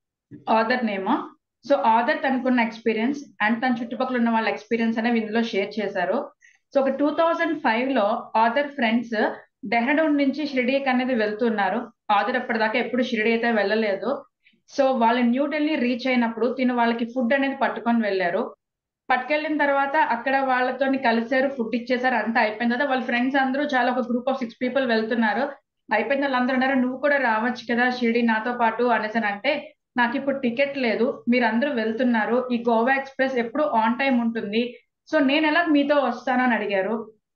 ఆథర్ నేమ్. సో ఆథర్ తనకున్న ఎక్స్పీరియన్స్ అండ్ తన చుట్టుపక్కల ఉన్న వాళ్ళ ఎక్స్పీరియన్స్ అనేవి ఇందులో షేర్ చేశారు. సో ఒక టూ థౌజండ్ ఫైవ్ లో ఆథర్ ఫ్రెండ్స్ డెహ్రాడూన్ నుంచి షిరిడీకి అనేది వెళ్తున్నారు. ఆథర్ అప్పటిదాకా ఎప్పుడు షిరిడీ అయితే వెళ్ళలేదు. సో వాళ్ళు న్యూఢిల్లీ రీచ్ అయినప్పుడు తిను వాళ్ళకి ఫుడ్ అనేది పట్టుకొని వెళ్ళారు. పట్టుకెళ్ళిన తర్వాత అక్కడ వాళ్ళతో కలిసారు, ఫుడ్ ఇచ్చేసారు, అంతా అయిపోయిన తర్వాత వాళ్ళ ఫ్రెండ్స్ అందరూ చాలా ఒక గ్రూప్ ఆఫ్ సిక్స్ పీపుల్ వెళ్తున్నారు. అయిపోయిన వాళ్ళందరూ అన్నారు, నువ్వు కూడా రావచ్చు కదా షిరిడీ నాతో పాటు అనేసి అంటే, నాకు ఇప్పుడు టికెట్ లేదు, మీరు అందరూ వెళ్తున్నారు, ఈ గోవా ఎక్స్ప్రెస్ ఎప్పుడు ఆన్ టైం ఉంటుంది, సో నేను ఎలా మీతో వస్తానని అడిగారు.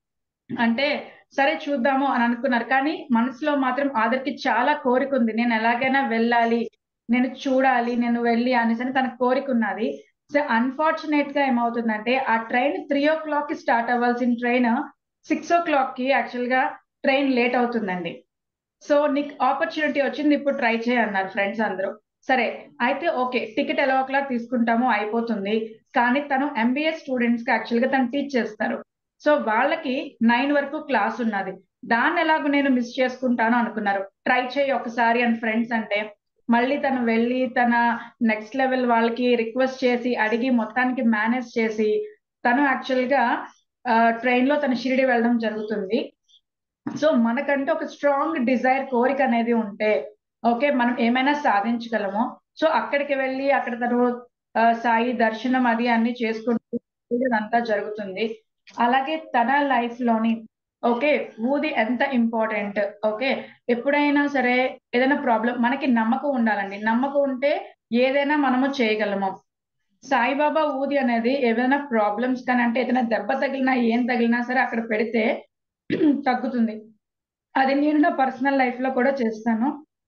అంటే సరే చూద్దాము అని అనుకున్నారు, కానీ మనసులో మాత్రం ఆదర్కి చాలా కోరిక ఉంది, నేను ఎలాగైనా వెళ్ళాలి, నేను చూడాలి, నేను వెళ్ళి అనేసి అని తన కోరిక ఉన్నది. సో అన్ఫార్చునేట్ గా ఏమవుతుందంటే ఆ ట్రైన్ త్రీ ఓ క్లాక్ కి స్టార్ట్ అవ్వాల్సిన ట్రైన్ సిక్స్ ఓ క్లాక్ కి యాక్చువల్ గా ట్రైన్ లేట్ అవుతుందండి. సో నీకు ఆపర్చునిటీ వచ్చింది, ఇప్పుడు ట్రై చేయి అన్నారు ఫ్రెండ్స్ అందరూ. సరే అయితే ఓకే, టికెట్ ఎలా ఒకలా తీసుకుంటాము, అయిపోతుంది. కానీ తను ఎంబీఏ స్టూడెంట్స్ కి యాక్చువల్ గా తను టీచ్ చేస్తారు. సో వాళ్ళకి నైన్ వరకు క్లాస్ ఉన్నది, దాన్ని ఎలాగో నేను మిస్ చేసుకుంటాను అనుకున్నారు. ట్రై చేయి ఒకసారి అని ఫ్రెండ్స్ అంటే మళ్ళీ తను వెళ్ళి తన నెక్స్ట్ లెవెల్ వాళ్ళకి రిక్వెస్ట్ చేసి అడిగి మొత్తానికి మేనేజ్ చేసి తను యాక్చువల్ గా ట్రైన్ లో తన షిరిడి వెళ్ళడం జరుగుతుంది. సో మనకంటే ఒక స్ట్రాంగ్ డిజైర్, కోరిక అనేది ఉంటే ఓకే మనం ఏమైనా సాధించగలము. సో అక్కడికి వెళ్ళి అక్కడ తను సాయి దర్శనం అది అన్ని చేసుకుంటూ అంతా జరుగుతుంది. అలాగే తన లైఫ్ లోని ఓకే ఊది ఎంత ఇంపార్టెంట్. ఓకే ఎప్పుడైనా సరే ఏదైనా ప్రాబ్లం, మనకి నమ్మకం ఉండాలండి, నమ్మకం ఉంటే ఏదైనా మనము చేయగలము. సాయిబాబా ఊది అనేది ఏదైనా ప్రాబ్లమ్స్ కానీ అంటే ఏదైనా దెబ్బ తగిలినా ఏం తగిలినా సరే అక్కడ పెడితే తగ్గుతుంది. అది నేను నా పర్సనల్ లైఫ్ లో కూడా చేస్తాను.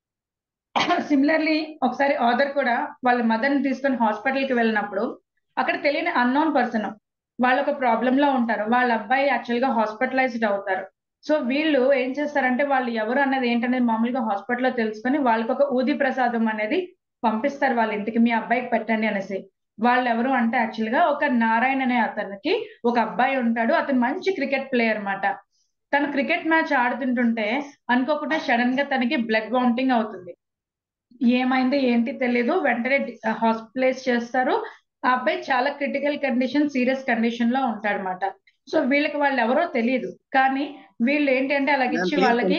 సిమిలర్లీ ఒకసారి ఆథర్ కూడా వాళ్ళ మదర్ని తీసుకొని హాస్పిటల్ కి వెళ్ళినప్పుడు అక్కడ తెలియని అన్నోన్ పర్సన్ వాళ్ళు ఒక ప్రాబ్లం లో ఉంటారు, వాళ్ళ అబ్బాయి యాక్చువల్ గా హాస్పిటలైజ్డ్ అవుతారు. సో వీళ్ళు ఏం చేస్తారంటే వాళ్ళు ఎవరు అనేది ఏంటనేది మామూలుగా హాస్పిటల్లో తెలుసుకొని వాళ్ళకి ఒక ఊది ప్రసాదం అనేది పంపిస్తారు వాళ్ళ ఇంటికి, మీ అబ్బాయికి పెట్టండి అనేసి. వాళ్ళు ఎవరు అంటే యాక్చువల్ గా ఒక నారాయణ అనే అతనికి ఒక అబ్బాయి ఉంటాడు, అతను మంచి క్రికెట్ ప్లేయర్ అన్నమాట. తను క్రికెట్ మ్యాచ్ ఆడుతుంటుంటే అనుకోకుండా సడన్ గా తనకి బ్లడ్ వామిటింగ్ అవుతుంది. ఏమైంది ఏంటి తెలియదు, వెంటనే హాస్పిటలైజ్ చేస్తారు. ఆ అబ్బాయి చాలా క్రిటికల్ కండిషన్, సీరియస్ కండిషన్ లో ఉంటాడనమాట. సో వీళ్ళకి వాళ్ళు ఎవరో తెలియదు, కానీ వీళ్ళు ఏంటంటే అలాగిచ్చి వాళ్ళకి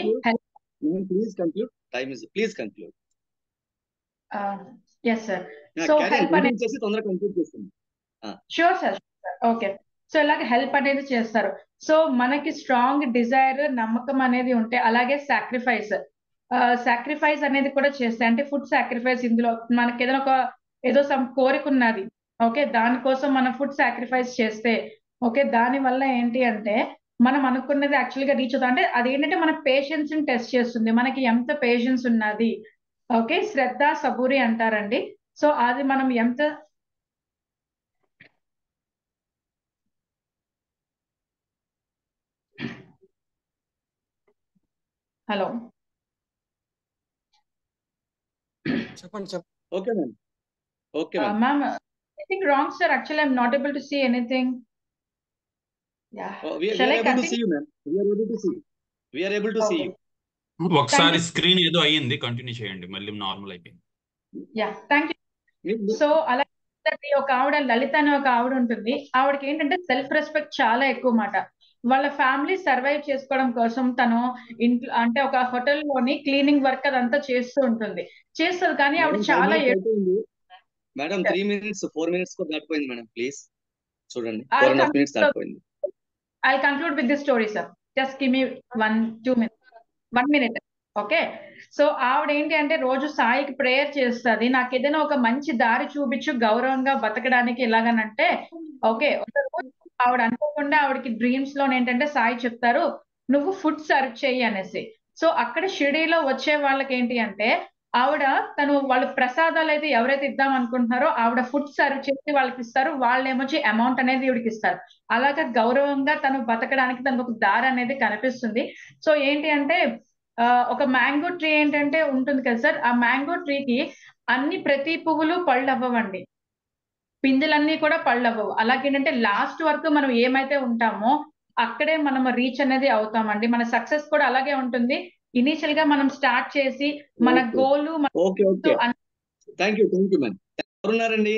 ఎస్ సార్ సో హెల్ప్ అనేది షూర్ సార్ ఓకే. సో ఇలాగ హెల్ప్ అనేది చేస్తారు. సో మనకి స్ట్రాంగ్ డిజైర్, నమ్మకం అనేది ఉంటే అలాగే సాక్రిఫైస్ సాక్రిఫైస్ అనేది కూడా చేస్తాయి. అంటే ఫుడ్ సాక్రిఫైస్, ఇందులో మనకి ఏదైనా ఒక ఏదో సమ్ కోరిక ఉన్నది ఓకే, దానికోసం మనం ఫుడ్ సాక్రిఫైస్ చేస్తే ఓకే దాని వల్ల ఏంటి అంటే మనం అనుకున్నది యాక్చువల్ గా రీచ్ అవుతాం. అంటే అది ఏంటంటే మన పేషెన్స్ ని టెస్ట్ చేస్తుంది, మనకి ఎంత పేషెన్స్ ఉన్నది. ఓకే శ్రద్ధ సబూరి అంటారండి. సో అది మనం ఎంత హలో చెప్పండి చెప్పండి okay ma'am okay ma'am ma'am anything wrong sir actually I'm not able to see anything yeah we are, we shall are I able to continue see you ma'am we are able to see we are able to see okay you thank ఒకసారి you screen ఏదో అయ్యింది, continue చేయండి, మళ్ళీ normal అయిపోయింది. Yeah thank you మీరు- so అలాగే ఒక ఆవిడ లలిత అనే ఒక ఆవిడ ఉంటుంది. ఆవిడకి ఏంటంటే సెల్ఫ్ రెస్పెక్ట్ చాలా ఎక్కువ మాట. వాళ్ళ ఫ్యామిలీ సర్వైవ్ చేసుకోవడం కోసం తను ఇంట్లో అంటే ఒక హోటల్లోని క్లీనింగ్ వర్క్ అదంతా చేస్తూ ఉంటుంది చేస్తుంది కానీ ఆవిడ మేడం ఫైవ్ చాలా మినిట్స్ ఏడు అయిపోయింది madam, three minutes four minutes కూడా దాటిపోయింది మేడం, ప్లీజ్ చూడండి, I four and half minutes దాటిపోయింది. I conclude with this story sir, just give me one two minutes one minute okay. So ఆవిడ ఏంటి అంటే రోజు సాయికి ప్రేయర్ చేస్తుంది, నాకు ఏదైనా ఒక మంచి దారి చూపించు గౌరవంగా బతకడానికి ఎలాగనంటే ఓకే. ఒక రోజు ఆవిడ అనుకోకుండా ఆవిడకి డ్రీమ్స్ లో ఏంటంటే సాయి చెప్తారు నువ్వు ఫుడ్ సర్వ్ చెయ్యి అనేసి. సో అక్కడ షిరిడీలో వచ్చే వాళ్ళకి ఏంటి అంటే ఆవిడ తను వాళ్ళు ప్రసాదాలు అయితే ఎవరైతే ఇద్దాం అనుకుంటున్నారో ఆవిడ ఫుడ్ సర్వ్ చేసి వాళ్ళకి ఇస్తారు, వాళ్ళు ఏమొచ్చి అమౌంట్ అనేది ఈవిడికి ఇస్తారు. అలాగా గౌరవంగా తను బతకడానికి తనకు ఒక దారి అనేది కనిపిస్తుంది. సో ఏంటి అంటే ఆ, ఒక మ్యాంగో ట్రీ ఏంటంటే ఉంటుంది కదా సార్, ఆ మ్యాంగో ట్రీకి అన్ని ప్రతి పువ్వులు పళ్ళు అవ్వవండి, పిందెలన్నీ కూడా పళ్ళు అవ్వవు. అలాగేంటంటే లాస్ట్ వరకు మనం ఏమైతే ఉంటామో అక్కడే మనం రీచ్ అనేది అవుతామండి. మన సక్సెస్ కూడా అలాగే ఉంటుంది. ఇనీషియల్ గా మనం స్టార్ట్ చేసి మన ఓకే గోల్ మన okay okay thank you thank you ma'am. ఎవరున్నారండి?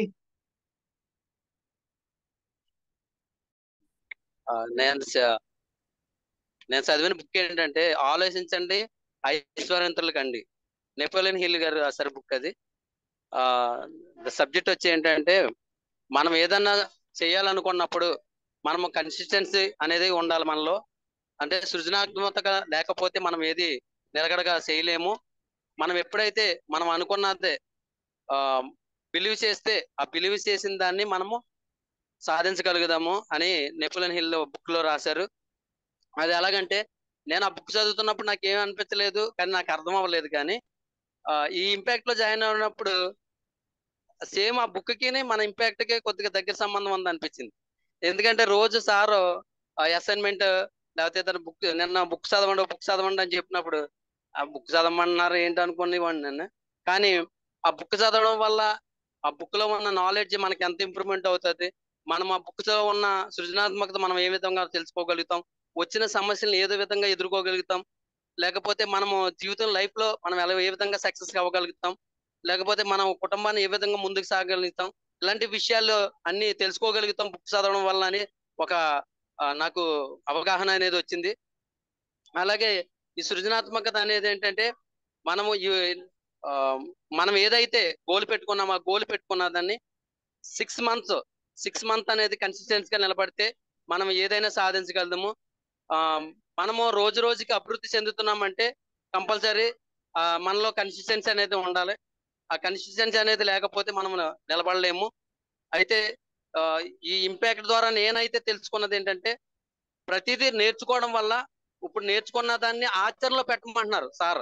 ఆ, నేను చ- నేను చదివిన బుక్ ఏంటంటే ఆలోచించండి ఐశ్వర్యవంతులకు అండి, నెపోలియన్ హిల్ గారు రాశారు బుక్ అది. ఆ సబ్జెక్ట్ వచ్చి ఏంటంటే మనం ఏదన్నా చేయాలనుకున్నప్పుడు మనము కన్సిస్టెన్సీ అనేది ఉండాలి మనలో. అంటే సృజనాత్మకత లేకపోతే మనం ఏది నిలకడగా చేయలేము. మనం ఎప్పుడైతే మనం అనుకున్నదే ఆ బిలీవ్ చేస్తే ఆ బిలీవ్ చేసిన దాన్ని మనము సాధించగలుగుదాము అని నెపోలియన్ హిల్ బుక్ లో రాశారు. అది ఎలాగంటే నేను ఆ బుక్ చదువుతున్నప్పుడు నాకు ఏం అనిపించలేదు, కానీ నాకు అర్థం అవ్వలేదు. కానీ ఆ, ఈ ఇంపాక్ట్ లో జాయిన్ అయినప్పుడు సేమ్ ఆ బుక్ కి మన ఇంపాక్ట్ కి కొద్దిగా దగ్గర సంబంధం ఉంది అనిపించింది. ఎందుకంటే రోజు సారు అసైన్మెంట్ లేకపోతే ఏదైనా బుక్ నిన్న బుక్ చదవండి బుక్ చదవండి అని చెప్పినప్పుడు ఆ బుక్ చదవమన్నారు ఏంటి అనుకునేవాడిని నేను. కానీ ఆ బుక్ చదవడం వల్ల ఆ బుక్ లో ఉన్న నాలెడ్జ్ మనకి ఎంత ఇంప్రూవ్మెంట్ అవుతుంది, మనం ఆ బుక్ లో ఉన్న సృజనాత్మకత మనం ఏ విధంగా తెలుసుకోగలుగుతాం, వచ్చిన సమస్యలను ఏదో విధంగా ఎదుర్కోగలుగుతాం, లేకపోతే మనము జీవితం లైఫ్ లో మనం ఎలా ఏ విధంగా సక్సెస్ అవ్వగలుగుతాం, లేకపోతే మనం కుటుంబాన్ని ఏ విధంగా ముందుకు సాగలుగుతాం, ఇలాంటి విషయాలు అన్ని తెలుసుకోగలుగుతాం బుక్ చదవడం వల్ల అని ఒక ఆ, నాకు అవగాహన అనేది వచ్చింది. అలాగే ఈ సృజనాత్మకత అనేది ఏంటంటే మనము ఈ ఆ, మనం ఏదైతే గోల్ పెట్టుకున్నామో ఆ గోల్ పెట్టుకున్న దాన్ని సిక్స్ మంత్స్ సిక్స్ మంత్ అనేది కన్సిస్టెన్సీ గా నిలబడితే మనం ఏదైనా సాధించగలము. ఆ మనము రోజు రోజుకి అభివృద్ధి చెందుతున్నామంటే కంపల్సరీ ఆ మనలో కన్సిస్టెన్సీ అనేది ఉండాలి. ఆ కన్సిస్టెన్సీ అనేది లేకపోతే మనం నిలబడలేము. అయితే ఆ, ఈ ఇంపాక్ట్ ద్వారా నేనైతే తెలుసుకున్నది ఏంటంటే ప్రతిదీ నేర్చుకోవడం వల్ల ఇప్పుడు నేర్చుకున్న దాన్ని ఆచరణలో పెట్టమంటున్నారు సార్.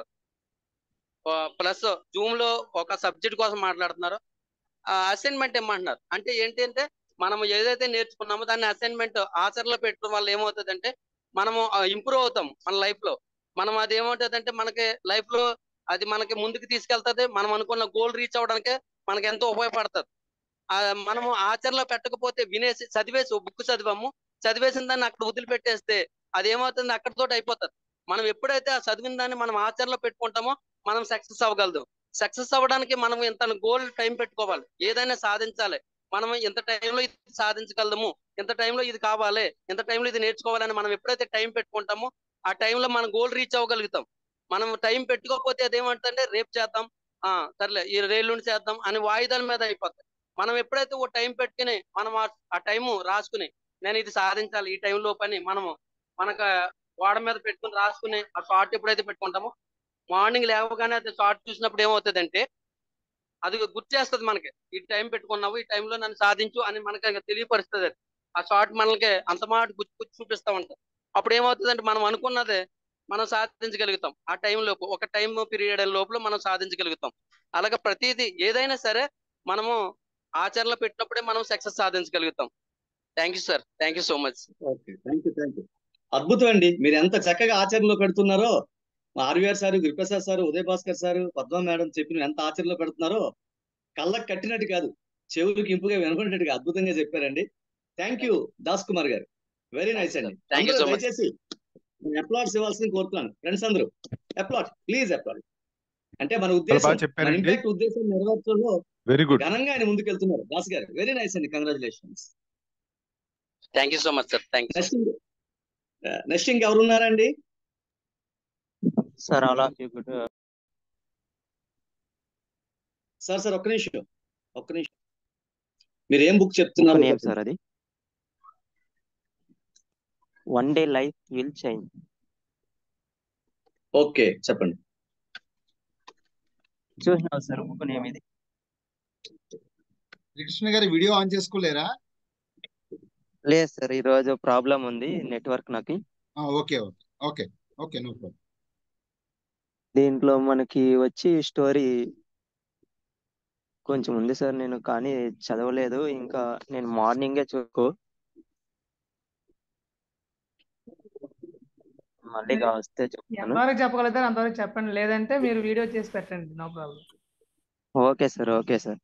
ప్లస్ జూమ్ లో ఒక సబ్జెక్ట్ కోసం మాట్లాడుతున్నారు, అసైన్మెంట్ ఇమ్మంటున్నారు. అంటే ఏంటి అంటే మనం ఏదైతే నేర్చుకున్నామో దాన్ని అసైన్మెంట్ ఆచరణలో పెట్టడం వల్ల ఏమవుతుందంటే మనము ఇంప్రూవ్ అవుతాం మన లైఫ్ లో. మనం అది ఏమవుతుంది అంటే మనకి లైఫ్ లో అది మనకి ముందుకు తీసుకెళ్తుంది, మనం అనుకున్న గోల్ రీచ్ అవ్వడానికి మనకి ఎంతో ఉపయోగపడుతుంది. ఆ మనము ఆచరణలో పెట్టకపోతే వినేసి చదివేసి బుక్ చదివాము, చదివేసిన దాన్ని అక్కడ వదిలిపెట్టేస్తే అది ఏమవుతుంది అక్కడితో అయిపోతుంది. మనం ఎప్పుడైతే ఆ చదివిన దాన్ని మనం ఆచరణలో పెట్టుకుంటామో మనం సక్సెస్ అవ్వగలదు. సక్సెస్ అవ్వడానికి మనం ఇంత గోల్ టైం పెట్టుకోవాలి, ఏదైనా సాధించాలి. మనం ఇంత టైంలో ఇది సాధించగలము, ఇంత టైంలో ఇది కావాలి, ఇంత టైంలో ఇది నేర్చుకోవాలని మనం ఎప్పుడైతే టైం పెట్టుకుంటామో ఆ టైంలో మన గోల్ రీచ్ అవ్వగలుగుతాం. మనం టైం పెట్టుకోకపోతే అదేమంటే రేపు చేద్దాం, ఆ సర్లే ఈ రేళ్ళుండి చేద్దాం అని వాయిదాల మీద అయిపోతాయి. మనం ఎప్పుడైతే ఓ టైం పెట్టుకుని మనం ఆ టైము రాసుకుని నేను ఇది సాధించాలి ఈ టైంలో పని మనము మనకు గోడ మీద పెట్టుకుని రాసుకుని ఆ షార్ట్ ఎప్పుడైతే పెట్టుకుంటామో మార్నింగ్ లేవగానే అది షార్ట్ చూసినప్పుడు ఏమవుతుంది అంటే అది గుర్తు చేస్తుంది మనకి, ఈ టైం పెట్టుకున్నావు ఈ టైంలో నన్ను సాధించు అని మనకి తెలియపరుస్తుంది. అది ఆ షార్ట్ మనకి అంత మాట గుర్తు గుర్తు చూపిస్తూ ఉంటాం. అప్పుడు ఏమవుతుంది అంటే మనం అనుకున్నదే మనం సాధించగలుగుతాం. ఆ టైం లోపు ఒక టైం పీరియడ్ లోపల మనం సాధించగలుగుతాం. అలాగే ప్రతిదీ ఏదైనా సరే మనము ఆచరణలో పెట్టినప్పుడే మనం సక్సెస్ సాధించగలుగుతాం. Thank you sir, thank you so much. Okay thank you thank you అద్భుతం అండి, మీరు ఎంత చక్కగా ఆచరణలో పెడుతున్నారో RVR sir, Guruprasad sir, Uday Bhaskar sir, Padma madam చెప్పిన ఎంత ఆచరణలో పెడుతున్నారో కళ్ళకు కట్టినట్టు కాదు, చెవులకు ఇంపుగా వినపడినట్టుగా అద్భుతంగా చెప్పారండి. థ్యాంక్ యూ దాస్ కుమార్ గారు, వెరీ నైస్ అండి. థ్యాంక్ యూ అందరూ సో మచ్. దయచేసి అప్లాట్స్ ఇవ్వాల్సింది కోరుతున్నాను. ఫ్రెండ్స్ అందరూ అప్లాట్, ప్లీజ్ అప్లాట్. అంటే మన చాలా ఉద్దేశం, బాగా మన చెప్పారండి. ఇంపాక్ట్ ఉద్దేశం నెరవేర్చడంలో వెరీ గుడ్. ఘనంగా ఆయన ముందుకెళ్తున్నారు. దాస్ గారు వెరీ నైస్ అండి, congratulations. Thank you so much sir. Thank you. Next next ఇంకెవరున్నారండి? Sir all of you good. Sir sir ఒక్క నిమిషం ఒక్క నిమిషం మీరు ఏం బుక్ చెప్తున్నారు? నేమ్ సార్ అది one day life will change. Okay చెప్పండి. చూసినావు సార్ బుక్ నేమ్ ఇది. కృష్ణ గారి వీడియో ఆన్ చేసుకోలేరా? లేదు సార్, ఈ రోజు ప్రాబ్లం ఉంది నెట్వర్క్ నాకు. Okay okay okay okay no problem. దీంట్లో మనకి వచ్చి స్టోరీ కొంచెం ఉంది సార్, నేను కానీ చదవలేదు ఇంకా. నేను మార్నింగే చూసుకో మళ్ళీ వస్తే చెప్తాను. ఎంతవరకు చెప్పగలుగుతారు అంతవరకు చెప్పండి, లేదంటే మీరు వీడియో చేసి పెట్టండి, no problem. Okay sir okay sir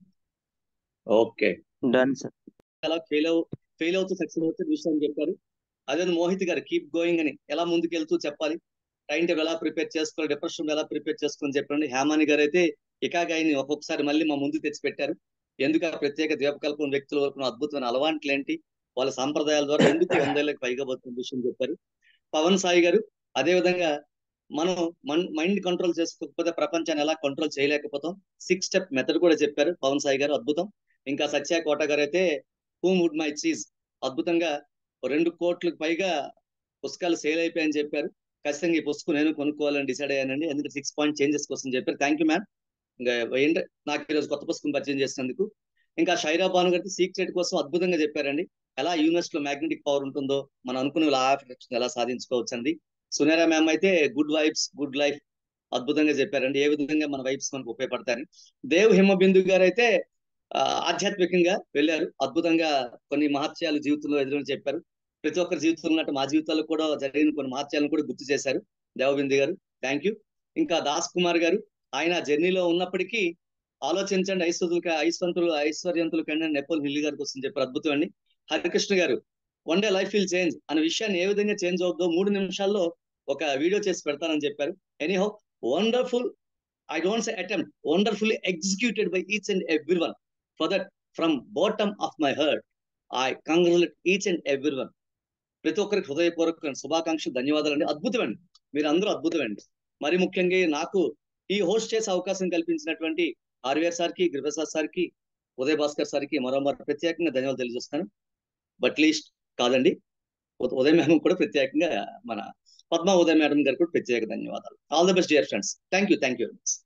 okay done sir. అలా ఫెయిల్ అవు ఫెయిల్ అవుతూ సక్సెస్ అవుతూ విషయాన్ని చెప్పారు. అదే మోహిత్ గారు కీప్ గోయింగ్ అని ఎలా ముందుకెళ్తూ చెప్పాలి, టైం టేబుల్ ఎలా ప్రిపేర్ చేసుకోవాలి, డిప్రెషన్ ఎలా ప్రిపేర్ చేసుకొని చెప్పండి. హేమాని గారు అయితే ఇకాగాయని ఒక్కొక్కసారి మళ్ళీ మా ముందు తెచ్చి పెట్టారు. ఎందుకు ఆ ప్రత్యేక ద్వీపకల్పం వ్యక్తుల వరకు అద్భుతమైన అలవాట్లు ఏంటి, వాళ్ళ సాంప్రదాయాల ద్వారా ఎందుకు వందేళ్ళకి పైగా పోతున్న విషయం చెప్పారు. పవన్ సాయి గారు అదే విధంగా మనం మైండ్ కంట్రోల్ చేసుకోకపోతే ప్రపంచాన్ని ఎలా కంట్రోల్ చేయలేకపోతాం, సిక్స్ స్టెప్ మెథడ్ కూడా చెప్పారు పవన్ సాయి గారు, అద్భుతం. ఇంకా సత్య కోట గారు అయితే హూమ్ వుడ్ మై చీజ్, అద్భుతంగా రెండు కోట్లకు పైగా పుస్తకాలు సేల్ అయిపోయాయని చెప్పారు. ఖచ్చితంగా ఈ పుస్తకం నేను కొనుక్కోవాలని డిసైడ్ అయ్యానండి, ఎందుకంటే సిక్స్ పాయింట్ చేంజెస్ కోసం చెప్పారు. Thank you ma'am. ఇంకా ఏంటంటే నాకు ఈరోజు కొత్త పుస్తకం పరిచయం చేసినందుకు. ఇంకా షైరా బాను గారి సీక్రెట్ కోసం అద్భుతంగా చెప్పారండి, ఎలా యూనివర్స్ లో మ్యాగ్నెటిక్ పవర్ ఉంటుందో మనం అనుకున్న లా ఆఫ్ అట్రాక్షన్ ఎలా సాధించుకోవచ్చు అండి. సునేరా మ్యామ్ అయితే గుడ్ వైబ్స్ గుడ్ లైఫ్ అద్భుతంగా చెప్పారండి, ఏ విధంగా మన వైబ్స్ మనకు ఉపయోగపడతాయని. దేవ్ హిమబిందు గారు అయితే ఆధ్యాత్మికంగా వెళ్ళారు, అద్భుతంగా కొన్ని మహత్యాలు జీవితంలో ఎదురని చెప్పారు. ప్రతి ఒక్కరి జీవితంలో ఉన్నట్టు మా జీవితాల్లో కూడా జరిగిన కొన్ని మహత్యాలను కూడా గుర్తు చేశారు దేవబిందు గారు, థ్యాంక్ యూ. ఇంకా దాస్ కుమార్ గారు ఆయన జర్నీలో ఉన్నప్పటికీ ఆలోచించండి, ఐశ్వర్యులు ఐశ్వర్యంతులు ఐశ్వర్యంతులు కంటే నెపోల్ హిల్ గారికి వస్తుంది చెప్పారు, అద్భుతం అండి. హరికృష్ణ గారు one day life will change అనే విషయాన్ని ఏ విధంగా చేంజ్ అవుతుందో మూడు నిమిషాల్లో ఒక వీడియో చేసి పెడతానని చెప్పారు. Anyhow wonderful, I don't say attempt, wonderfully executed by each and every one. For that from bottom of my heart I congratulate each and every one. ప్రతి ఒక్కరికి హృదయపూర్వక శుభాకాంక్షలు, ధన్యవాదాలు అండి, అద్భుతం అండి, మీరు అందరూ అద్భుతం అండి. మరి ముఖ్యంగా నాకు ఈ హోస్ట్ చేసే అవకాశం కల్పించినటువంటి ఆర్వీఆర్ సార్కి, గురుప్రసాద్ సార్కి, ఉదయ్ భాస్కర్ సార్కి మరోమారు ప్రత్యేకంగా ధన్యవాదాలు తెలియజేస్తాను. బట్ లీస్ట్ కాదండి, ఉదయ్ మేడం కూడా ప్రత్యేకంగా, మన పద్మ ఉదయ్ మేడం గారికి కూడా ప్రత్యేక ధన్యవాదాలు. All the best dear friends, thank you thank you very much.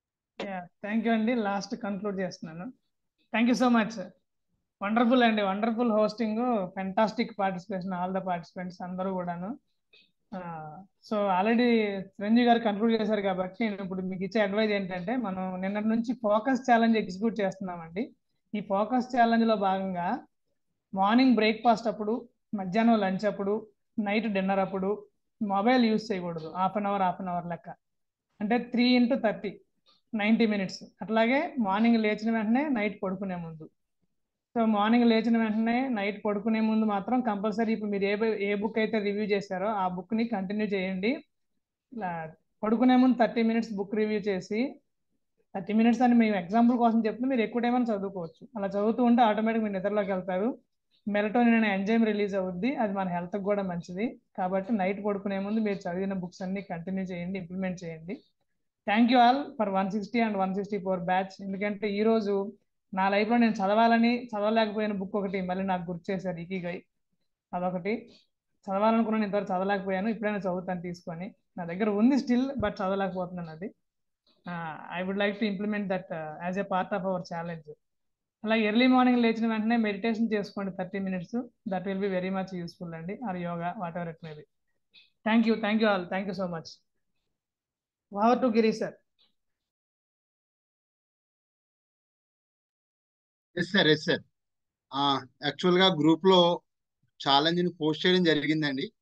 Thank you అండి. లాస్ట్ కన్క్లూడ్ చేస్తున్నాను. Thank you so much, wonderful అండి, wonderful hosting, fantastic participation all the participants అందరూ కూడాను. సో ఆల్రెడీ చిరంజీవి గారు కన్క్లూడ్ చేశారు కాబట్టి నేను ఇప్పుడు మీకు ఇచ్చే అడ్వైజ్ ఏంటంటే, మనం నిన్నటి నుంచి ఫోకస్ ఛాలెంజ్ ఎగ్జిక్యూట్ చేస్తున్నామండి. ఈ ఫోకస్ ఛాలెంజ్ లో భాగంగా మార్నింగ్ బ్రేక్ఫాస్ట్ అప్పుడు, మధ్యాహ్నం లంచ్ అప్పుడు, నైట్ డిన్నర్ అప్పుడు మొబైల్ యూజ్ చేయకూడదు, half an hour half an hour లెక్క, అంటే three into thirty ninety minutes. అట్లాగే మార్నింగ్ లేచిన వెంటనే నైట్ పడుకునే ముందు. సో మార్నింగ్ లేచిన వెంటనే నైట్ పడుకునే ముందు మాత్రం కంపల్సరీ ఇప్పుడు మీరు ఏ ఏ బుక్ అయితే రివ్యూ చేశారో ఆ బుక్ని కంటిన్యూ చేయండి. పడుకునే ముందు థర్టీ మినిట్స్ బుక్ రివ్యూ చేసి, థర్టీ మినిట్స్ అని మేము ఎగ్జాంపుల్ కోసం చెప్తే మీరు ఎక్కువ టైం అని చదువుకోవచ్చు. అలా చదువుతూ ఉంటే ఆటోమేటిక్ మీరు నిద్రలోకి వెళ్తారు, మెలటోనిన్ అనే ఎంజైమ్ రిలీజ్ అవుద్ది, అది మన హెల్త్కి కూడా మంచిది. కాబట్టి నైట్ పడుకునే ముందు మీరు చదివిన బుక్స్ అన్ని కంటిన్యూ చేయండి, ఇంప్లిమెంట్ చేయండి. Thank you all for one sixty and one sixty four batch. ఎందుకంటే ఈరోజు నా లైఫ్లో నేను చదవాలని చదవలేకపోయిన బుక్ ఒకటి మళ్ళీ నాకు గుర్తు చేశారు, ఇకిగై. అదొకటి చదవాలనుకున్నాను, ఇంతవరకు చదవలేకపోయాను, ఇప్పుడైనా చదువుతాను తీసుకొని. నా దగ్గర ఉంది స్టిల్, బట్ చదవలేకపోతున్నాను. అది I would like to implement that as a part of our challenge. అలాగే ఎర్లీ మార్నింగ్ లేచిన వెంటనే మెడిటేషన్ చేసుకోండి thirty minutes, that will be very much useful అండి, or yoga whatever it may be. Thank you thank you all, thank you so much. Over to Giri sir. Yes sir yes sir actual గా group లో challenge ని post చేయడం జరిగిందండి.